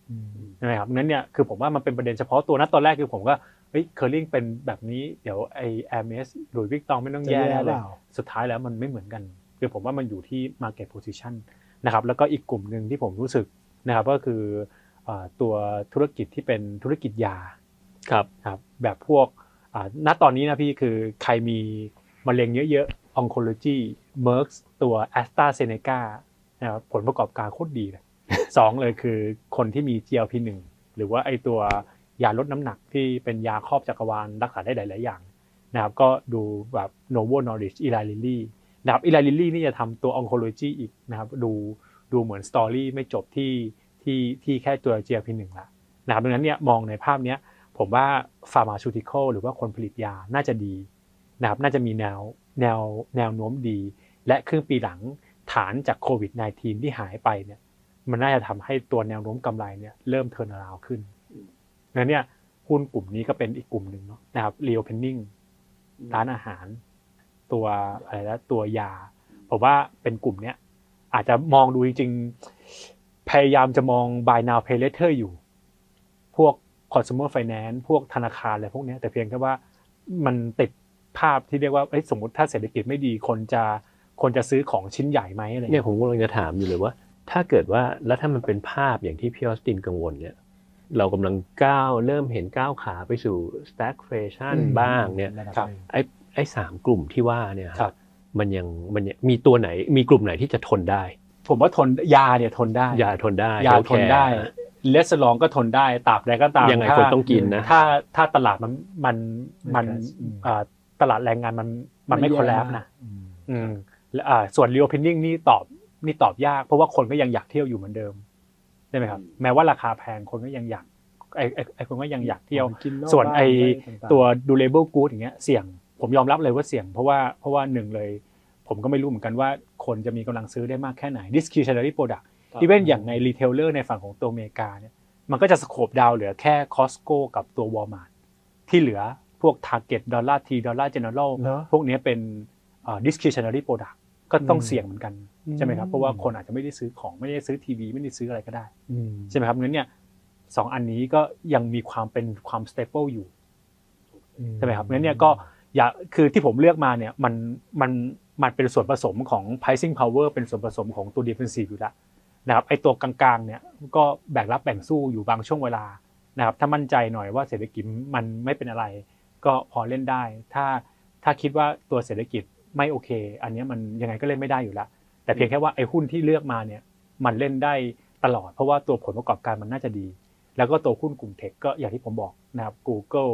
ใช่ไหมครับงั้นเนี่ยคือผมว่ามันเป็นประเด็นเฉพาะตัวนะตอนแรกคือผมก็เคอร์ลิงเป็นแบบนี้เดี๋ยวไอ้ Hermes หลุยส์วิกตองไม่ต้องแย่แล้วเลยสุดท้ายแล้วมันไม่เหมือนกันคือผมว่ามันอยู่ที่ market position นะครับแล้วก็อีกกลุ่มนึงที่ผมรู้สึกนะครับก็คือตัวธุรกิจที่เป็นธุรกิจยาครับแบบพวกณตอนนี้นะพี่คือใครมีมะเร็งเยอะๆ oncology Merck ตัว AstraZeneca นะครับผลประกอบการโคตรดีเลย2เลยคือคนที่มี GLP-1 หรือว่าไอตัวยาลดน้ำหนักที่เป็นยาครอบจักรวาลรักษาได้หลายๆอย่างนะครับก็ดูแบบ Novo Nordisk Eli Lilly นะครับ Eli Lilly นี่จะทำตัว oncology อีกนะครับดูเหมือนสตอรี่ไม่จบที่แค่ตัว GLP-1 ละนะครับดังนั้นเนี่ยมองในภาพเนี้ยผมว่า pharmaceutical หรือว่าคนผลิตยาน่าจะดีนะครับน่าจะมีแนวโน้มดีและครึ่งปีหลังฐานจากโควิด -19 ที่หายไปเนี่ยมันน่าจะทำให้ตัวแนวโน้มกำไรเนี่ยเริ่มเทิร์นอราวด์ขึ้นงั้นเนี่ยหุ้นกลุ่มนี้ก็เป็นอีกกลุ่มหนึ่งเนาะนะครับ reopening ร้านอาหารตัวอะไรนะตัวยาผมว่าเป็นกลุ่มเนี้ยอาจจะมองดูจริงๆพยายามจะมอง buy now pay later อยู่พวก consumer finance พวกธนาคารอะไรพวกนี้แต่เพียงแค่ว่ามันติดภาพที่เรียกว่าสมมติถ้าเศรษฐกิจไม่ดีคนจะซื้อของชิ้นใหญ่ไหมอะไรเนี่ยผมกำลังจะถามอยู่เลยว่าถ้าเกิดว่าแล้วถ้ามันเป็นภาพอย่างที่พี่ออสตินกังวลเนี่ยเรากำลังเริ่มเห็นก้าวขาไปสู่ stagflation บ้างเนี่ยไอ้3กลุ่มที่ว่าเนี่ยมันยังมีตัวไหนมีกลุ่มไหนที่จะทนได้ผมว่ายาเนี่ยทนได้ยาทนได้เลสเตอรอลก็ทนได้ตราบใดก็ตามยังไงคนต้องกินนะถ้าตลาดมันตลาดแรงงานมันไม่คอลแลปนะส่วน reopening นี่ตอบยากเพราะว่าคนก็ยังอยากเที่ยวอยู่เหมือนเดิมใช่ไหมครับแม้ว่าราคาแพงคนก็ยังอยากไอ้คนก็ยังอยากเที่ยวส่วนไอ้ตัว durable good อย่างเงี้ยเสี่ยงผมยอมรับเลยว่าเสี่ยงเพราะว่าหนึ่งเลยผมก็ไม่รู้เหมือนกันว่าคนจะมีกำลังซื้อได้มากแค่ไหน discretionary product อีเวนต์อย่างใน retailer ในฝั่งของตัวอเมริกาเนี่ยมันก็จะสโคปดาวเหลือแค่ Costco กับตัว Walmart ที่เหลือพวก Target Dollar Tree Dollar General พวกนี้เป็นdiscretionary product ก็ต้องเสี่ยงเหมือนกันใช่ไหมครับเพราะว่าคนอาจจะไม่ได้ซื้อของไม่ได้ซื้อทีวีไม่ได้ซื้ออะไรก็ได้ใช่ไหมครับงั้นเนี่ย2อันนี้ก็ยังมีความ stable อยู่ใช่ไหมครับงั้นเนี่ยก็คือที่ผมเลือกมาเนี่ยมันเป็นส่วนผสมของ pricing power เป็นส่วนผสมของตัว defensive อยู่แล้วนะครับไอ้ตัวกลางๆเนี่ยก็แบ่งรับแบ่งสู้อยู่บางช่วงเวลานะครับถ้ามั่นใจหน่อยว่าเศรษฐกิจมันไม่เป็นอะไรก็พอเล่นได้ถ้าคิดว่าตัวเศรษฐกิจไม่โอเคอันนี้มันยังไงก็เล่นไม่ได้อยู่แล้วแต่เพียงแค่ว่าไอ้หุ้นที่เลือกมาเนี่ยมันเล่นได้ตลอดเพราะว่าตัวผลประกอบการมันน่าจะดีแล้วก็ตัวหุ้นกลุ่มเทคก็อย่างที่ผมบอกนะครับ Google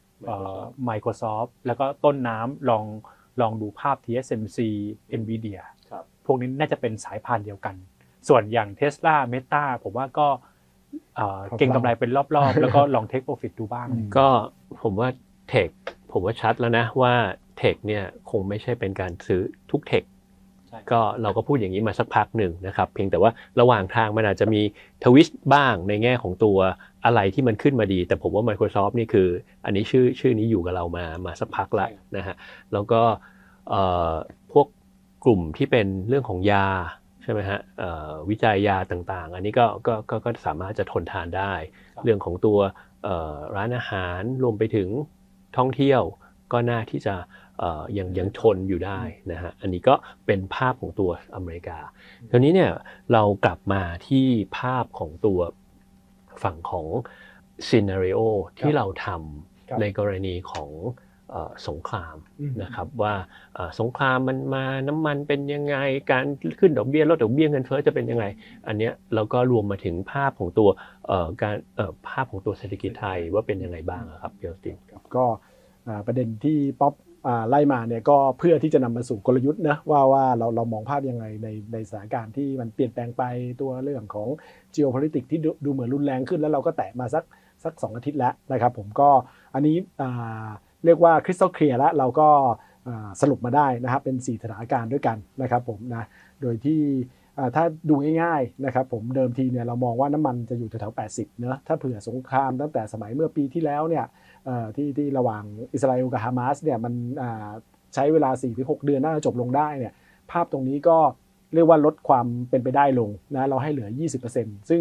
Microsoft แล้วก็ต้นน้ำลองดูภาพ TSMC Nvidia พวกนี้น่าจะเป็นสายพานเดียวกันส่วนอย่าง Tesla Meta ผมว่าก็เก่งกำไรเป็นรอบๆแล้วก็ลอง take profit ดูบ้างก็ผมว่าเทคผมว่าชัดแล้วนะว่าเทคเนี่ยคงไม่ใช่เป็นการซื้อทุกเทคก็เราก็พูดอย่างนี้มาสักพักหนึ่งนะครับเพียงแต่ว่าระหว่างทางมันอาจจะมีทวิสต์บ้างในแง่ของตัวอะไรที่มันขึ้นมาดีแต่ผมว่า Microsoft นี่คืออันนี้ชื่อนี้อยู่กับเรามาสักพักแล้วนะฮะแล้วก็พวกกลุ่มที่เป็นเรื่องของยาใช่ไหมฮะวิจัยยาต่างๆอันนี้ก็สามารถจะทนทานได้เรื่องของตัวร้านอาหารรวมไปถึงท่องเที่ยวก็น่าที่จะยังทนอยู่ได้นะฮะอันนี้ก็เป็นภาพของตัวอเมริกาคราวนี้เนี่ยเรากลับมาที่ภาพของตัวฝั่งของซีนาริโอที่เราทำในกรณีของสงครามนะครับว่าสงครามมันมาน้ำมันเป็นยังไงการขึ้นดอกเบี้ยลดดอกเบี้ยเงินเฟ้อจะเป็นยังไงอันเนี้ยแล้วก็รวมมาถึงภาพของตัวภาพของตัวเศรษฐกิจไทยว่าเป็นยังไงบ้างครับพี่ออสตินก็ประเด็นที่ป๊อปไล่มาเนี่ยก็เพื่อที่จะนำมาสู่กลยุทธ์นะว่าเรามองภาพยังไงในสถานการณ์ที่มันเปลี่ยนแปลงไปตัวเรื่องของ geopolitics ที่ดูเหมือนรุนแรงขึ้นแล้วเราก็แตะมาสัก2 อาทิตย์แล้วนะครับผมก็อันนี้เรียกว่าคริสตัลเคลียร์แล้วเราก็สรุปมาได้นะครับเป็น4สถานการณ์ด้วยกันนะครับผมนะโดยที่ถ้าดูง่ายๆนะครับผมเดิมทีเนี่ยเรามองว่าน้ำมันจะอยู่แถวๆ80เนอะถ้าเผื่อสงครามตั้งแต่สมัยเมื่อปีที่แล้วเนี่ยที่ระหว่างอิสราเอลกับฮามาสเนี่ยมันใช้เวลา 4-6 เดือนน่าจะจบลงได้เนี่ยภาพตรงนี้ก็เรียกว่าลดความเป็นไปได้ลงนะเราให้เหลือ 20% ซึ่ง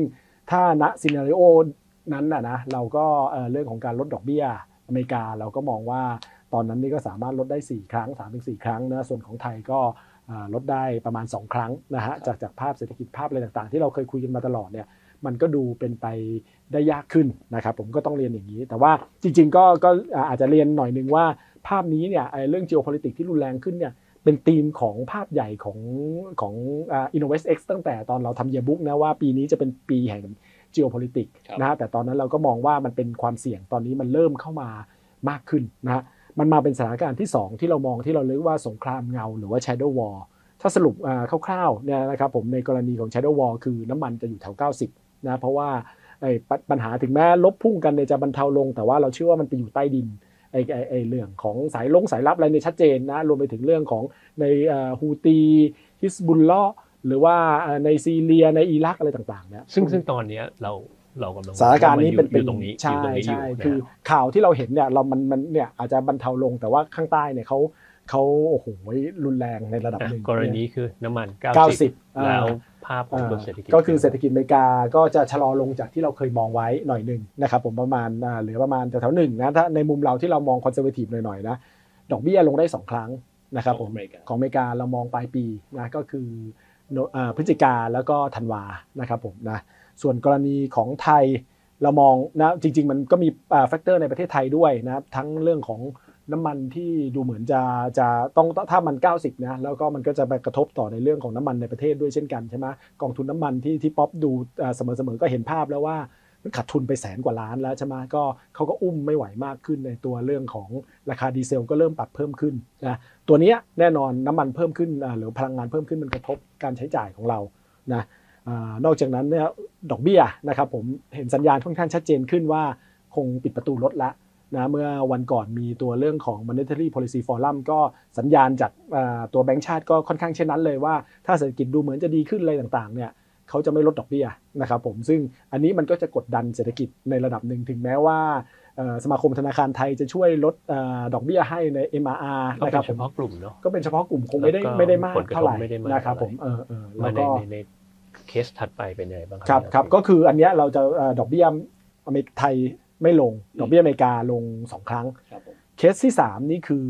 ถ้าณซีนาริโอนั้นนะเราก็เรื่องของการลดดอกเบี้ยอเมริกาเราก็มองว่าตอนนั้นนี่ก็สามารถลดได้4ครั้ง 3-4 ครั้งนะส่วนของไทยก็ลดได้ประมาณ2ครั้งนะฮะจากภาพเศรษฐกิจภาพอะไรต่างๆที่เราเคยคุยกันมาตลอดเนี่ยมันก็ดูเป็นไปได้ยากขึ้นนะครับผมก็ต้องเรียนอย่างนี้แต่ว่าจริงๆก็อาจจะเรียนหน่อยนึงว่าภาพนี้เนี่ยเรื่อง geopolitics ที่รุนแรงขึ้นเนี่ยเป็นธีมของภาพใหญ่ของInnovestX ตั้งแต่ตอนเราทำ yearbook นะว่าปีนี้จะเป็นปีแห่ง geopolitics นะฮะแต่ตอนนั้นเราก็มองว่ามันเป็นความเสี่ยงตอนนี้มันเริ่มเข้ามามากขึ้นนะฮะมันมาเป็นสถานการณ์ที่2ที่เรามองที่เราเรียกว่าสงครามเงาหรือว่า shadow war ถ้าสรุปคร่าวๆเนี่ยนะครับผมในกรณีของ shadow war คือน้ำมันจะอยู่แถว90นะเพราะว่าปัญหาถึงแม้ลบพุ่งกันเนี่ยจะบรรเทาลงแต่ว่าเราเชื่อว่ามันไปอยู่ใต้ดินเรื่องของสายลับอะไรเนี่ยชัดเจนนะรวมไปถึงเรื่องของในฮูตีฮิสบุลลอห์หรือว่าในซีเรียในอิรักอะไรต่างๆเนี่ยซึ่งตอนนี้เรากำลังสถานการณ์นี้เป็นตรงนี้ใช่คือข่าวที่เราเห็นเนี่ยมันเนี่ยอาจจะบรรเทาลงแต่ว่าข้างใต้เนี่ยเขาโอ้โหรุนแรงในระดับหนึ่งกรณีคือน้ำมัน 90 แล้วภาพของตัวเศรษฐกิจก็คือเศรษฐกิจอเมริกาก็จะชะลอลงจากที่เราเคยมองไว้หน่อยนึงนะครับผมประมาณเหลือประมาณแถวๆ1นะถ้าในมุมเราที่เรามองคอนเซอร์เวทีฟหน่อยๆนะดอกเบี้ยลงได้2ครั้งนะครับผมของอเมริกาเรามองปลายปีนะก็คือพฤศจิกาแล้วก็ธันวานะครับผมนะส่วนกรณีของไทยเรามองนะจริงๆมันก็มีแฟกเตอร์ในประเทศไทยด้วยนะทั้งเรื่องของน้ำมันที่ดูเหมือนจะต้องถ้ามัน90นะแล้วก็มันก็จะไปกระทบต่อในเรื่องของน้ำมันในประเทศด้วยเช่นกันใช่ไหมกองทุนน้ำมันที่ป๊อปดูเสมอๆก็เห็นภาพแล้วว่ามันขาดทุนไป100,000 กว่าล้านแล้วใช่ไหมก็เขาก็อุ้มไม่ไหวมากขึ้นในตัวเรื่องของราคาดีเซลก็เริ่มปรับเพิ่มขึ้นนะตัวนี้แน่นอนน้ำมันเพิ่มขึ้นหรือพลังงานเพิ่มขึ้นมันกระทบการใช้จ่ายของเรานะนอกจากนั้นเนี่ยดอกเบี้ยนะครับผมเห็นสัญญาณค่อนข้างชัดเจนขึ้นว่าคงปิดประตูลดละนะเมื่อวันก่อนมีตัวเรื่องของ Monetary Policy Forum ก็สัญญาณจากตัวแบงก์ชาติก็ค่อนข้างเช่นนั้นเลยว่าถ้าเศรษฐกิจดูเหมือนจะดีขึ้นอะไรต่างๆเนี่ยเขาจะไม่ลดดอกเบี้ยนะครับผมซึ่งอันนี้มันก็จะกดดันเศรษฐกิจในระดับหนึ่งถึงแม้ว่าสมาคมธนาคารไทยจะช่วยลดดอกเบี้ยให้ใน MRR นะครับเฉพาะกลุ่มเนาะก็เป็นเฉพาะกลุ่มคงไม่ได้มากเท่าไหร่นะครับผมแล้วก็ในเคสถัดไปเป็นยังไงบ้างครับก็คืออันนี้เราจะดอกเบี้ยอเมริกาไทยไม่ลงดอกเบี้ยอเมริกาลง2ครั้งเคสที่3นี่คือ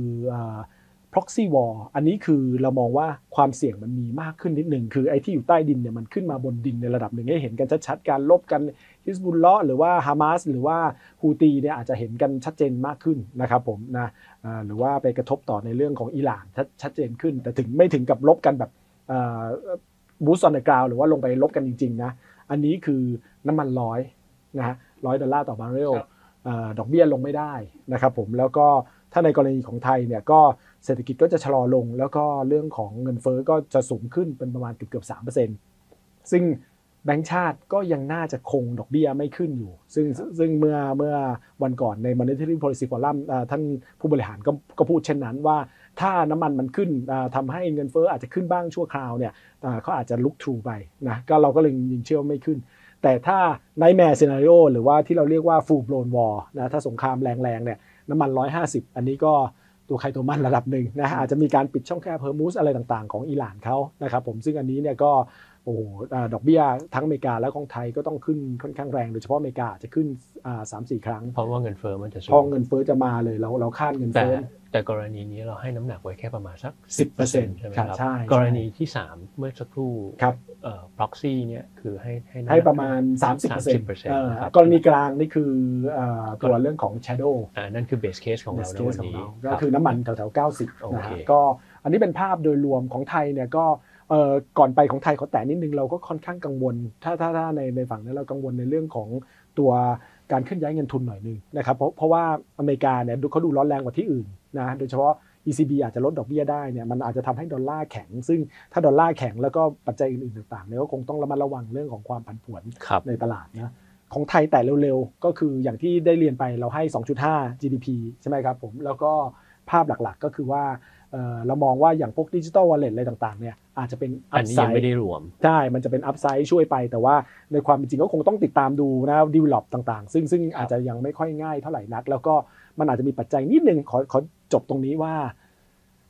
proxy war อันนี้คือเรามองว่าความเสี่ยงมันมีมากขึ้นนิดนึงคือไอ้ที่อยู่ใต้ดินเนี่ยมันขึ้นมาบนดินในระดับหนึ่งให้เห็นกันชัดๆการลบกันฮิสบุลลอห์หรือว่าฮามาสหรือว่าฮูตีเนี่ยอาจจะเห็นกันชัดเจนมากขึ้นนะครับผมนะหรือว่าไปกระทบต่อในเรื่องของอิหร่านชัดเจนขึ้นแต่ไม่ถึงกับลบกันแบบบูสต์ออนเดอะกราวด์หรือว่าลงไปลบกันจริงๆนะอันนี้คือน้ำมัน100นะฮะ$100ต่อบาร์เรลดอกเบี้ยลงไม่ได้นะครับผมแล้วก็ถ้าในกรณีของไทยเนี่ยก็เศรษฐกิจก็จะชะลอลงแล้วก็เรื่องของเงินเฟ้อก็จะสูงขึ้นเป็นประมาณเกือบ 3% ซึ่งแบงก์ชาติก็ยังน่าจะคงดอกเบี้ยไม่ขึ้นอยู่ซึ่งเมื่อวันก่อนใน Monetary Policy Forum ท่านผู้บริหารก็พูดเช่นนั้นว่าถ้าน้ำมันขึ้นทำให้เงินเฟ้ออาจจะขึ้นบ้างชั่วคราวเนี่ยเขาอาจจะลุกทรูไปนะก็เราก็เลยยังเชื่อว่าไม่ขึ้นแต่ถ้า Nightmare Scenario หรือว่าที่เราเรียกว่า Full Blown War นะถ้าสงครามแรงๆเนี่ยน้ำมัน150อันนี้ก็ตัวใครตัวมันระดับหนึ่งนะอาจจะมีการปิดช่องแคบเฮอร์มุสอะไรต่างๆของอิหร่านเขานะครับผมซึ่งอันนี้เนี่ยก็โอ้โหดอกเบี้ยทั้งอเมริกาและของไทยก็ต้องขึ้นค่อนข้างแรงโดยเฉพาะอเมริกาจะขึ้น3-4 ครั้งเพราะว่าเงินเฟ้อมันจะสูงพอเงินเฟ้อจะมาเลยเราคาดเงินเฟ้อแต่กรณีนี้เราให้น้ำหนักไว้แค่ประมาณสัก 10% ใช่ไหมครับกรณีที่3เมื่อสักครู่proxy เนี่ยคือให้ประมาณ 30% กรณีกลางนี่คือตัวเรื่องของ shadow นั่นคือ base case ของเราในวันนี้ก็คือน้ำมันแถวๆ90นะฮะก็อันนี้เป็นภาพโดยรวมของไทยเนี่ยก็ก่อนไปของไทยเขาแตะนิดนึงเราก็ค่อนข้างกังวลถ้าในฝั่งนั้นเรากังวลในเรื่องของตัวการเคลื่อนย้ายเงินทุนหน่อยนึงนะครับเพราะว่าอเมริกาเนี่ยเขาดูร้อนแรงกว่าที่อื่นนะโดยเฉพาะ ECB อาจจะลดดอกเบี้ยได้เนี่ยมันอาจจะทำให้ดอลลาร์แข็งซึ่งถ้าดอลลาร์แข็งแล้วก็ปัจจัยอื่นๆต่างๆเนี่ยก็คงต้องระมัดระวังเรื่องของความผันผวนในตลาดนะของไทยแต่เร็วๆก็คืออย่างที่ได้เรียนไปเราให้ 2.5 GDP ใช่ไหมครับผมแล้วก็ภาพหลักๆก็คือว่าเรามองว่าอย่างพวกดิจิทัลวอลเล็ตอะไรต่างๆเนี่ยอาจจะเป็นอัพไซด์ไม่ได้รวมใช่มันจะเป็นอัพไซด์ช่วยไปแต่ว่าในความเป็นจริงก็คงต้องติดตามดูนะดีเวลลอปต่างๆซึ่งอาจจะยังไม่ค่อยง่ายเท่าไหร่นักแล้วก็มันอาจจะมีปัจจัยนิดนึงขอจบตรงนี้ว่า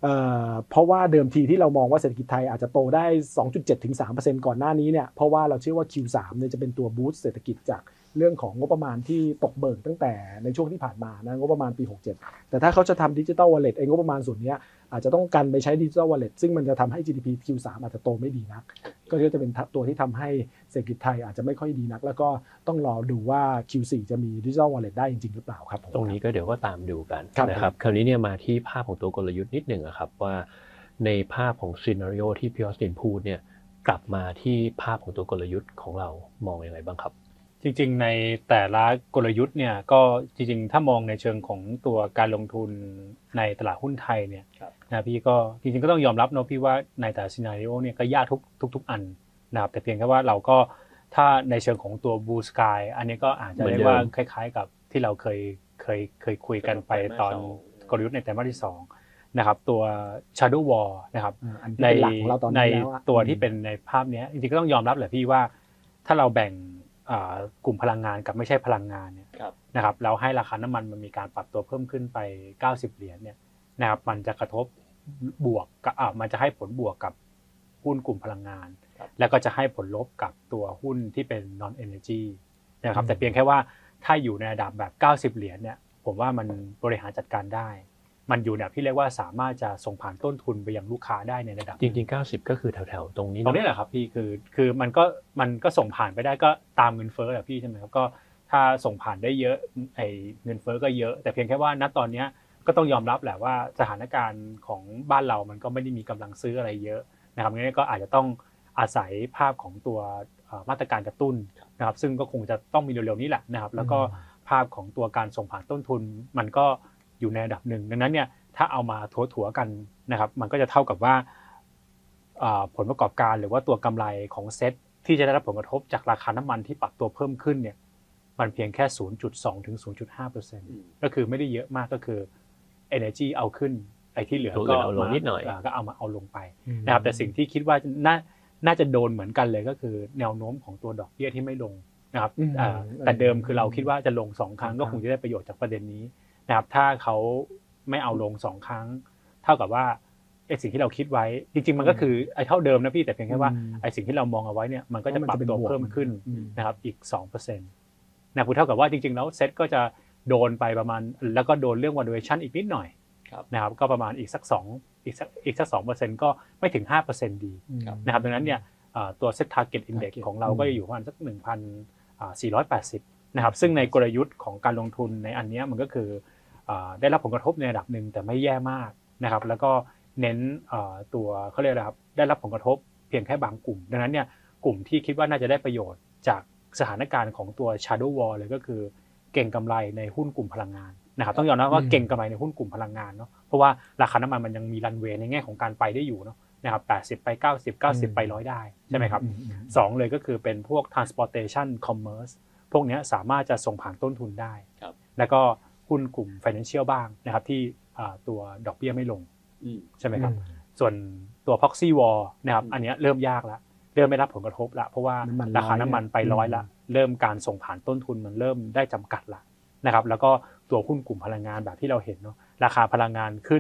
เพราะว่าเดิมทีที่เรามองว่าเศรษฐกิจไทยอาจจะโตได้ 2.7 ถึง 3% ก่อนหน้านี้เนี่ยเพราะว่าเราเชื่อว่า Q3 เนี่ยจะเป็นตัวบูสต์เศรษฐกิจจากเรื่องของงบประมาณที่ตกเบิกตั้งแต่ในช่วงที่ผ่านมานะงบประมาณปี67แต่ถ้าเขาจะทำดิจิทัลวอลเล็ตงบประมาณส่วนนี้อาจจะต้องกันไปใช้ดิจิทัลวอลเล็ตซึ่งมันจะทำให้ GDP Q3 อาจจะโตไม่ดีนักก็จะเป็นตัวที่ทำให้เศรษฐกิจไทยอาจจะไม่ค่อยดีนักแล้วก็ต้องรอดูว่า Q4 จะมีดิจิทัลวอลเล็ตได้จริงๆหรือเปล่าครับตรงนี้ก็เดี๋ยวก็ตามดูกันครับนะครับคราวนี้เนี่ยมาที่ภาพของตัวกลยุทธ์นิดหนึ่งครับว่าในภาพของซีนาริโอที่พี่ออสตินพูดเนี่ยกลับมาที่ภาพของตัวกลยุทธ์ของเรามองยังไงบ้างครับจริงๆในแต่ละกลยุทธ์เนี่ยก็จริงๆถ้ามองในเชิงของตัวการลงทุนในตลาดหุ้นไทยเนี่ยนะพี่ก็จริงๆก็ต้องยอมรับเนาะพี่ว่าในแต่ละซีนาริโอเนี่ยก็ยากทุกอันนะครับแต่เพียงแค่ว่าเราก็ถ้าในเชิงของตัว Blue Sky อันนี้ก็อาจจะเรียกว่าคล้ายๆกับที่เราเคยคุยกันไปตอนกลยุทธ์ในไตรมาสที่2นะครับตัว Shadow War นะครับในตัวที่เป็นในภาพนี้จริงๆก็ต้องยอมรับแหละพี่ว่าถ้าเราแบ่งกลุ่มพลังงานกับไม่ใช่พลังงานเนี่ยนะครับแล้วให้ราคาน้ำมันมันมีการปรับตัวเพิ่มขึ้นไป90 เหรียญเนี่ยนะครับมันจะกระทบบวกกับมันจะให้ผลบวกกับหุ้นกลุ่มพลังงานแล้วก็จะให้ผลลบกับตัวหุ้นที่เป็น non energy นะครับแต่เพียงแค่ว่าถ้าอยู่ในระดับแบบ90 เหรียญเนี่ยผมว่ามันบริหารจัดการได้มันอยู่แบบที่เรียกว่าสามารถจะส่งผ่านต้นทุนไปยังลูกค้าได้ในระดับจริงๆ90ก็คือแถวๆตรงนี้แหละครับพี่คือมันก็ส่งผ่านไปได้ก็ตามเงินเฟ้อแหละพี่ใช่ไหมครับก็ถ้าส่งผ่านได้เยอะไอ้เงินเฟ้อก็เยอะแต่เพียงแค่ว่าณตอนนี้ก็ต้องยอมรับแหละว่าสถานการณ์ของบ้านเรามันก็ไม่ได้มีกำลังซื้ออะไรเยอะนะครับงั้นก็อาจจะต้องอาศัยภาพของตัวมาตรการกระตุ้นนะครับซึ่งก็คงจะต้องมีเร็วๆนี้แหละนะครับแล้วก็ภาพของตัวการส่งผ่านต้นทุนมันก็อยู่ในระดับหนึ่งดังนั้นเนี่ยถ้าเอามาถัวๆกันนะครับมันก็จะเท่ากับว่าผลประกอบการหรือว่าตัวกำไรของเซ็ตที่จะได้รับผลกระทบจากราคาน้ำมันที่ปรับตัวเพิ่มขึ้นเนี่ยมันเพียงแค่ 0.2 ถึง 0.5% ก็คือไม่ได้เยอะมากก็คือ energy เอาขึ้นไอ้ที่เหลือก็เอาลงนิดหน่อยก็เอาลงไปนะครับแต่สิ่งที่คิดว่าน่าจะโดนเหมือนกันเลยก็คือแนวโน้มของตัวดอกเบี้ยที่ไม่ลงนะครับแต่เดิมคือเราคิดว่าจะลง2 ครั้งก็คงจะได้ประโยชน์จากประเด็นนี้นะครับถ้าเขาไม่เอาลง2 ครั้งเท่ากับว่าไอ้สิ่งที่เราคิดไว้จริงๆมันก็คือไอ้เท่าเดิมนะพี่แต่เพียงแค่ว่าไอ้สิ่งที่เรามองเอาไว้เนี่ยมันก็จะปรับตัวเพิ่มขึ้นนะครับอีก 2% นะคือเท่ากับว่าจริงๆแล้วเซ็ตก็จะโดนไปประมาณแล้วก็โดนเรื่อง valuation อีกนิดหน่อยนะครับก็ประมาณอีกสัก 2% ก็ไม่ถึง 5% ดีนะครับดังนั้นเนี่ยตัว Set Target Index ของเราก็จะอยู่ประมาณสัก 1,480 นะครับซึ่งในกลยุทธ์ของการลงทุนในอันนี้มันก็คือได้รับผลกระทบในระดับหนึ่งแต่ไม่แย่มากนะครับแล้วก็เน้นตัวเขาเรียกอะไรครับได้รับผลกระทบเพียงแค่บางกลุ่มดังนั้นเนี่ยกลุ่มที่คิดว่าน่าจะได้ประโยชน์จากสถานการณ์ของตัว Shadow War เลยก็คือเก่งกำไรในหุ้นกลุ่มพลังงานนะครับต้องยอมรับว่าเก่งกำไรในหุ้นกลุ่มพลังงานเนาะเพราะว่าราคาน้ำมันยังมีรันเวย์ในแง่ของการไปได้อยู่เนาะนะครับ80ไป90 90ไป100ได้ใช่ไหมครับ2เลยก็คือเป็นพวก transportation commerce พวกนี้สามารถจะส่งผ่านต้นทุนได้แล้วก็หุ้นกลุ่ม financial บ้างนะครับที่ตัวดอกเบี้ยไม่ลงใช่ไหมครับส่วนตัว proxy war นะครับอันนี้เริ่มยากแล้วเริ่มไม่รับผลกระทบแล้วเพราะว่าราคาน้ำมันไป100ละเริ่มการส่งผ่านต้นทุนมันเริ่มได้จำกัดละนะครับแล้วก็ตัวหุ้นกลุ่มพลังงานแบบที่เราเห็นเนาะราคาพลังงานขึ้น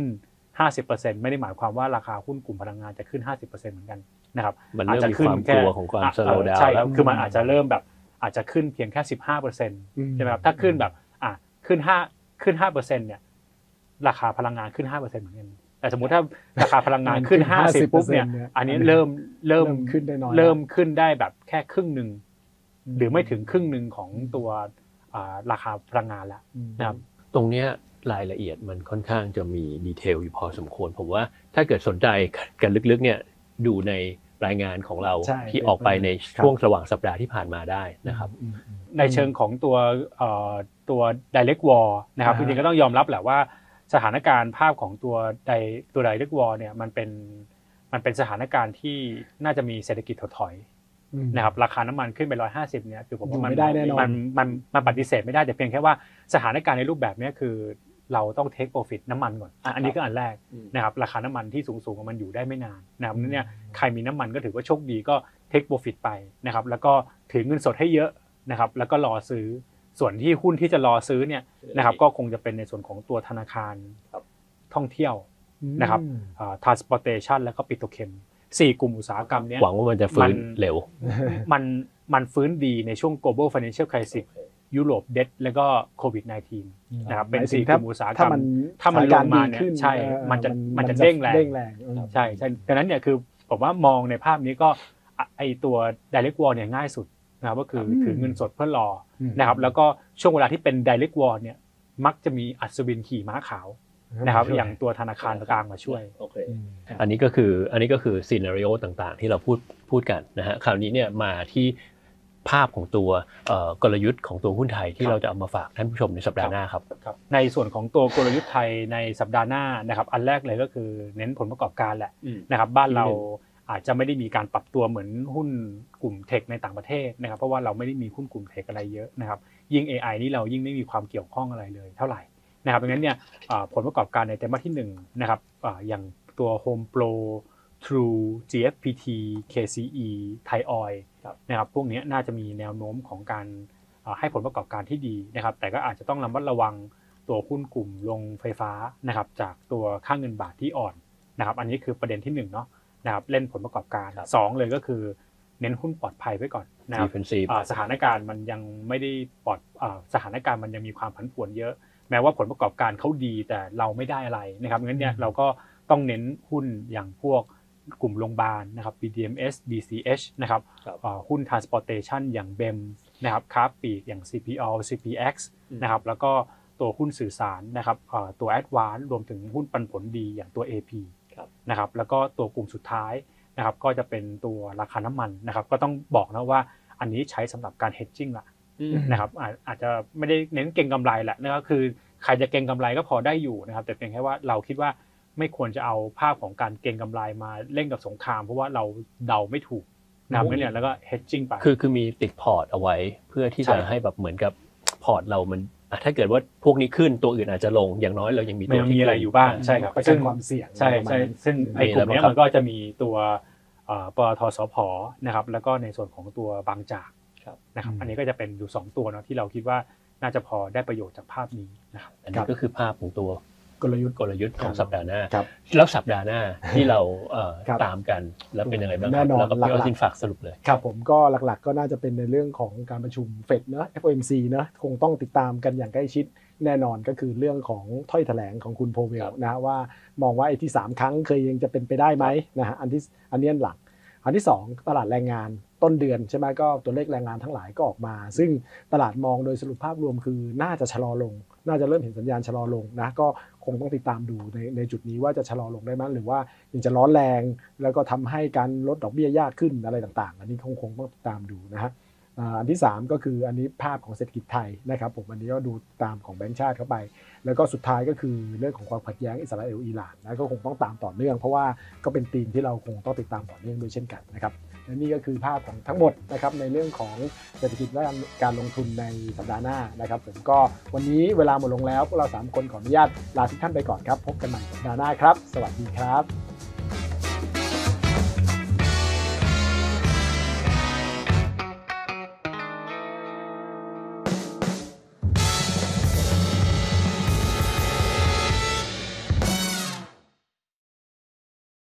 50% ไม่ได้หมายความว่าราคาหุ้นกลุ่มพลังงานจะขึ้น 50% เหมือนกันนะครับมันเริ่มมีความกลัวของความสโลว์ดาวน์ใช่คือมันอาจจะเริ่มแบบอาจจะขึ้นเพียงแค่ 15% ใช่ไหมครับถ้าขึ้นแบบขึ้น 5% เนี่ยราคาพลังงานขึ้น 5% เหมือนกันแต่สมมุติถ้าราคาพลังงานขึ้น50ปุ๊บเนี่ยอันนี้เริ่มขึ้นได้น้อยเริ่มขึ้นได้แบบแค่ครึ่งนึงหรือไม่ถึงครึ่งนึงของตัวราคาพลังงานแล้วนะครับตรงเนี้ยรายละเอียดมันค่อนข้างจะมีดีเทลอยู่พอสมควรผมว่าถ้าเกิดสนใจกันลึกๆเนี่ยดูในรายงานของเราที่ออกไปในช่วงระหว่างสัปดาห์ที่ผ่านมาได้นะครับในเชิงของตัว direct war นะครับจริงๆก็ต้องยอมรับแหละว่าสถานการณ์ภาพของตัว direct war เนี่ยมันเป็นสถานการณ์ที่น่าจะมีเศรษฐกิจถดถอยนะครับราคาน้ำมันขึ้นไป150เนี่ยคือผมว่ามันปฏิเสธไม่ได้แต่เพียงแค่ว่าสถานการณ์ในรูปแบบนี้คือเราต้อง take profit น้ำมันก่อนอันนี้ก็อันแรกนะครับราคาน้ำมันที่สูงๆมันอยู่ได้ไม่นานนะครับเนี่ยใครมีน้ำมันก็ถือว่าโชคดีก็ take profit ไปนะครับแล้วก็ถือเงินสดให้เยอะนะครับแล้วก็รอซื้อส่วนที่หุ้นที่จะรอซื้อเนี่ยนะครับก็คงจะเป็นในส่วนของตัวธนาคารท่องเที่ยวนะครับtransportation แล้วก็ปิโตรเคม4กลุ่มอุตสาหกรรมเนี้ยหวังว่ามันจะฟื้นเร็วมันฟื้นดีในช่วง global financial crisis ยุโรปเดดแล้วก็โควิด -19 นะครับเป็น4กลุ่มอุตสาหกรรมถ้ามันลงมาเนี่ยใช่มันจะเด้งแรงใช่ดังนั้นเนี่ยคือผมว่ามองในภาพนี้ก็ไอตัว direct war เนี่ยง่ายสุดนะครับก็คือถือเงินสดเพื่อรอนะครับแล้วก็ช่วงเวลาที่เป็น direct war เนี่ยมักจะมีอัศวินขี่ม้าขาวนะครับอย่างตัวธนาคารกลางมาช่วยอันนี้ก็คือซีนาริโอต่างๆที่เราพูดกันนะฮะคราวนี้เนี่ยมาที่ภาพของตัวกลยุทธ์ของตัวหุ้นไทยที่เราจะเอามาฝากท่านผู้ชมในสัปดาห์หน้าครับในส่วนของตัวกลยุทธ์ไทยในสัปดาห์หน้านะครับอันแรกเลยก็คือเน้นผลประกอบการแหละนะครับบ้านเราอาจจะไม่ได้มีการปรับตัวเหมือนหุ้นกลุ่มเทคในต่างประเทศนะครับเพราะว่าเราไม่ได้มีหุ้นกลุ่มเทคอะไรเยอะนะครับยิ่ง AI นี่เรายิ่งไม่มีความเกี่ยวข้องอะไรเลยเท่าไหร่นะครับดังนั้นเนี่ยผลประกอบการในไตรมาสที่1นะครับอย่างตัว Home Pro True GFPT KCE Thai Oil นะครับพวกนี้น่าจะมีแนวโน้มของการให้ผลประกอบการที่ดีนะครับแต่ก็อาจจะต้องระมัดระวังตัวหุ้นกลุ่มโรงไฟฟ้านะครับจากตัวค่าเงินบาทที่อ่อนนะครับอันนี้คือประเด็นที่1เนาะนะครับเล่นผลประกอบการ2เลยก็คือเน้นหุ้นปลอดภัยไว้ก่อนนะครับสถานการณ์มันยังไม่ได้สถานการณ์มันยังมีความผันผวนเยอะแม้ว่าผลประกอบการเขาดีแต่เราไม่ได้อะไรนะครับงั้นเนี่ยเราก็ต้องเน้นหุ้นอย่างพวกกลุ่มโรงพยาบาลนะครับ BDMs BCH นะครับหุ้น transportation อย่าง BEM นะครับค้าปลีกอย่าง CPO CPX นะครับแล้วก็ตัวหุ้นสื่อสารนะครับตัว Advance รวมถึงหุ้นปันผลดีอย่างตัว AP นะครับแล้วก็ตัวกลุ่มสุดท้ายนะครับก็จะเป็นตัวราคาน้ำมันนะครับก็ต้องบอกนะว่าอันนี้ใช้สำหรับการ hedging ละนะครับอาจจะไม่ได้เน้นเก็งกำไรแหละนะครับคือใครจะเก็งกำไรก็พอได้อยู่นะครับแต่เพียงแค่ว่าเราคิดว่าไม่ควรจะเอาภาพของการเก็งกำไรมาเล่นกับสงครามเพราะว่าเราเดาไม่ถูกนะครับเนี่ยแล้วก็ hedging ไปคือมีติดพอร์ตเอาไว้เพื่อที่จะให้แบบเหมือนกับพอร์ตเรามันถ้าเกิดว่าพวกนี้ขึ้นตัวอื่นอาจจะลงอย่างน้อยเรายังมีตัวที่มีอะไรอยู่บ้างใช่ครับซึ่งความเสี่ยงใช่ซึ่งไอ้กลุ่มนี้มันก็จะมีตัวปตท.สผ.นะครับแล้วก็ในส่วนของตัวบางจากนะครับอันนี้ก็จะเป็นอยู่2ตัวเนาะที่เราคิดว่าน่าจะพอได้ประโยชน์จากภาพนี้นะครับอันนี้ก็คือภาพของตัวกลยุทธ์ของสัปดาห์หน้าแล้วสัปดาห์หน้าที่เราตามกันแล้วเป็นยังไงบ้างแล้วก็พี่อ้อสินฝากสรุปเลยครับผมก็หลักๆก็น่าจะเป็นในเรื่องของการประชุมเฟดเนอะ FOMC เนอะคงต้องติดตามกันอย่างใกล้ชิดแน่นอนก็คือเรื่องของถ้อยแถลงของคุณโพเวลนะว่ามองว่าไอ้ที่3ครั้งเคยยังจะเป็นไปได้ไหมนะฮะอันนี้หลักอันที่2ตลาดแรงงานต้นเดือนใช่ไหมก็ตัวเลขแรงงานทั้งหลายก็ออกมาซึ่งตลาดมองโดยสรุปภาพรวมคือน่าจะชะลอลงน่าจะเริ่มเห็นสัญญาณชะลอลงนะก็คงต้องติดตามดูในจุดนี้ว่าจะชะลอลงได้ไหมหรือว่ายังจะร้อนแรงแล้วก็ทำให้การลดดอกเบี้ยยากขึ้นอะไรต่างๆอันนี้คงต้องติดตามดูนะฮะอันที่3ก็คืออันนี้ภาพของเศรษฐกิจไทยนะครับผมอันนี้ก็ดูตามของแบงก์ชาติเข้าไปแล้วก็สุดท้ายก็คือเรื่องของความขัดแย้งอิสราเอลอิหร่านนะก็คงต้องตามต่อเนื่องเพราะว่าก็เป็นธีมที่เราคงต้องติดตามต่อเนื่องด้วยเช่นกันนะครับและนี่ก็คือภาพของทั้งหมดนะครับในเรื่องของเศรษฐกิจและการลงทุนในสัปดาห์หน้านะครับผมก็วันนี้เวลาหมดลงแล้วพวกเรา3คนขออนุญาตลาทุกท่านไปก่อนครับพบกันใหม่สัปดาห์หน้าครับสวัสดีครับ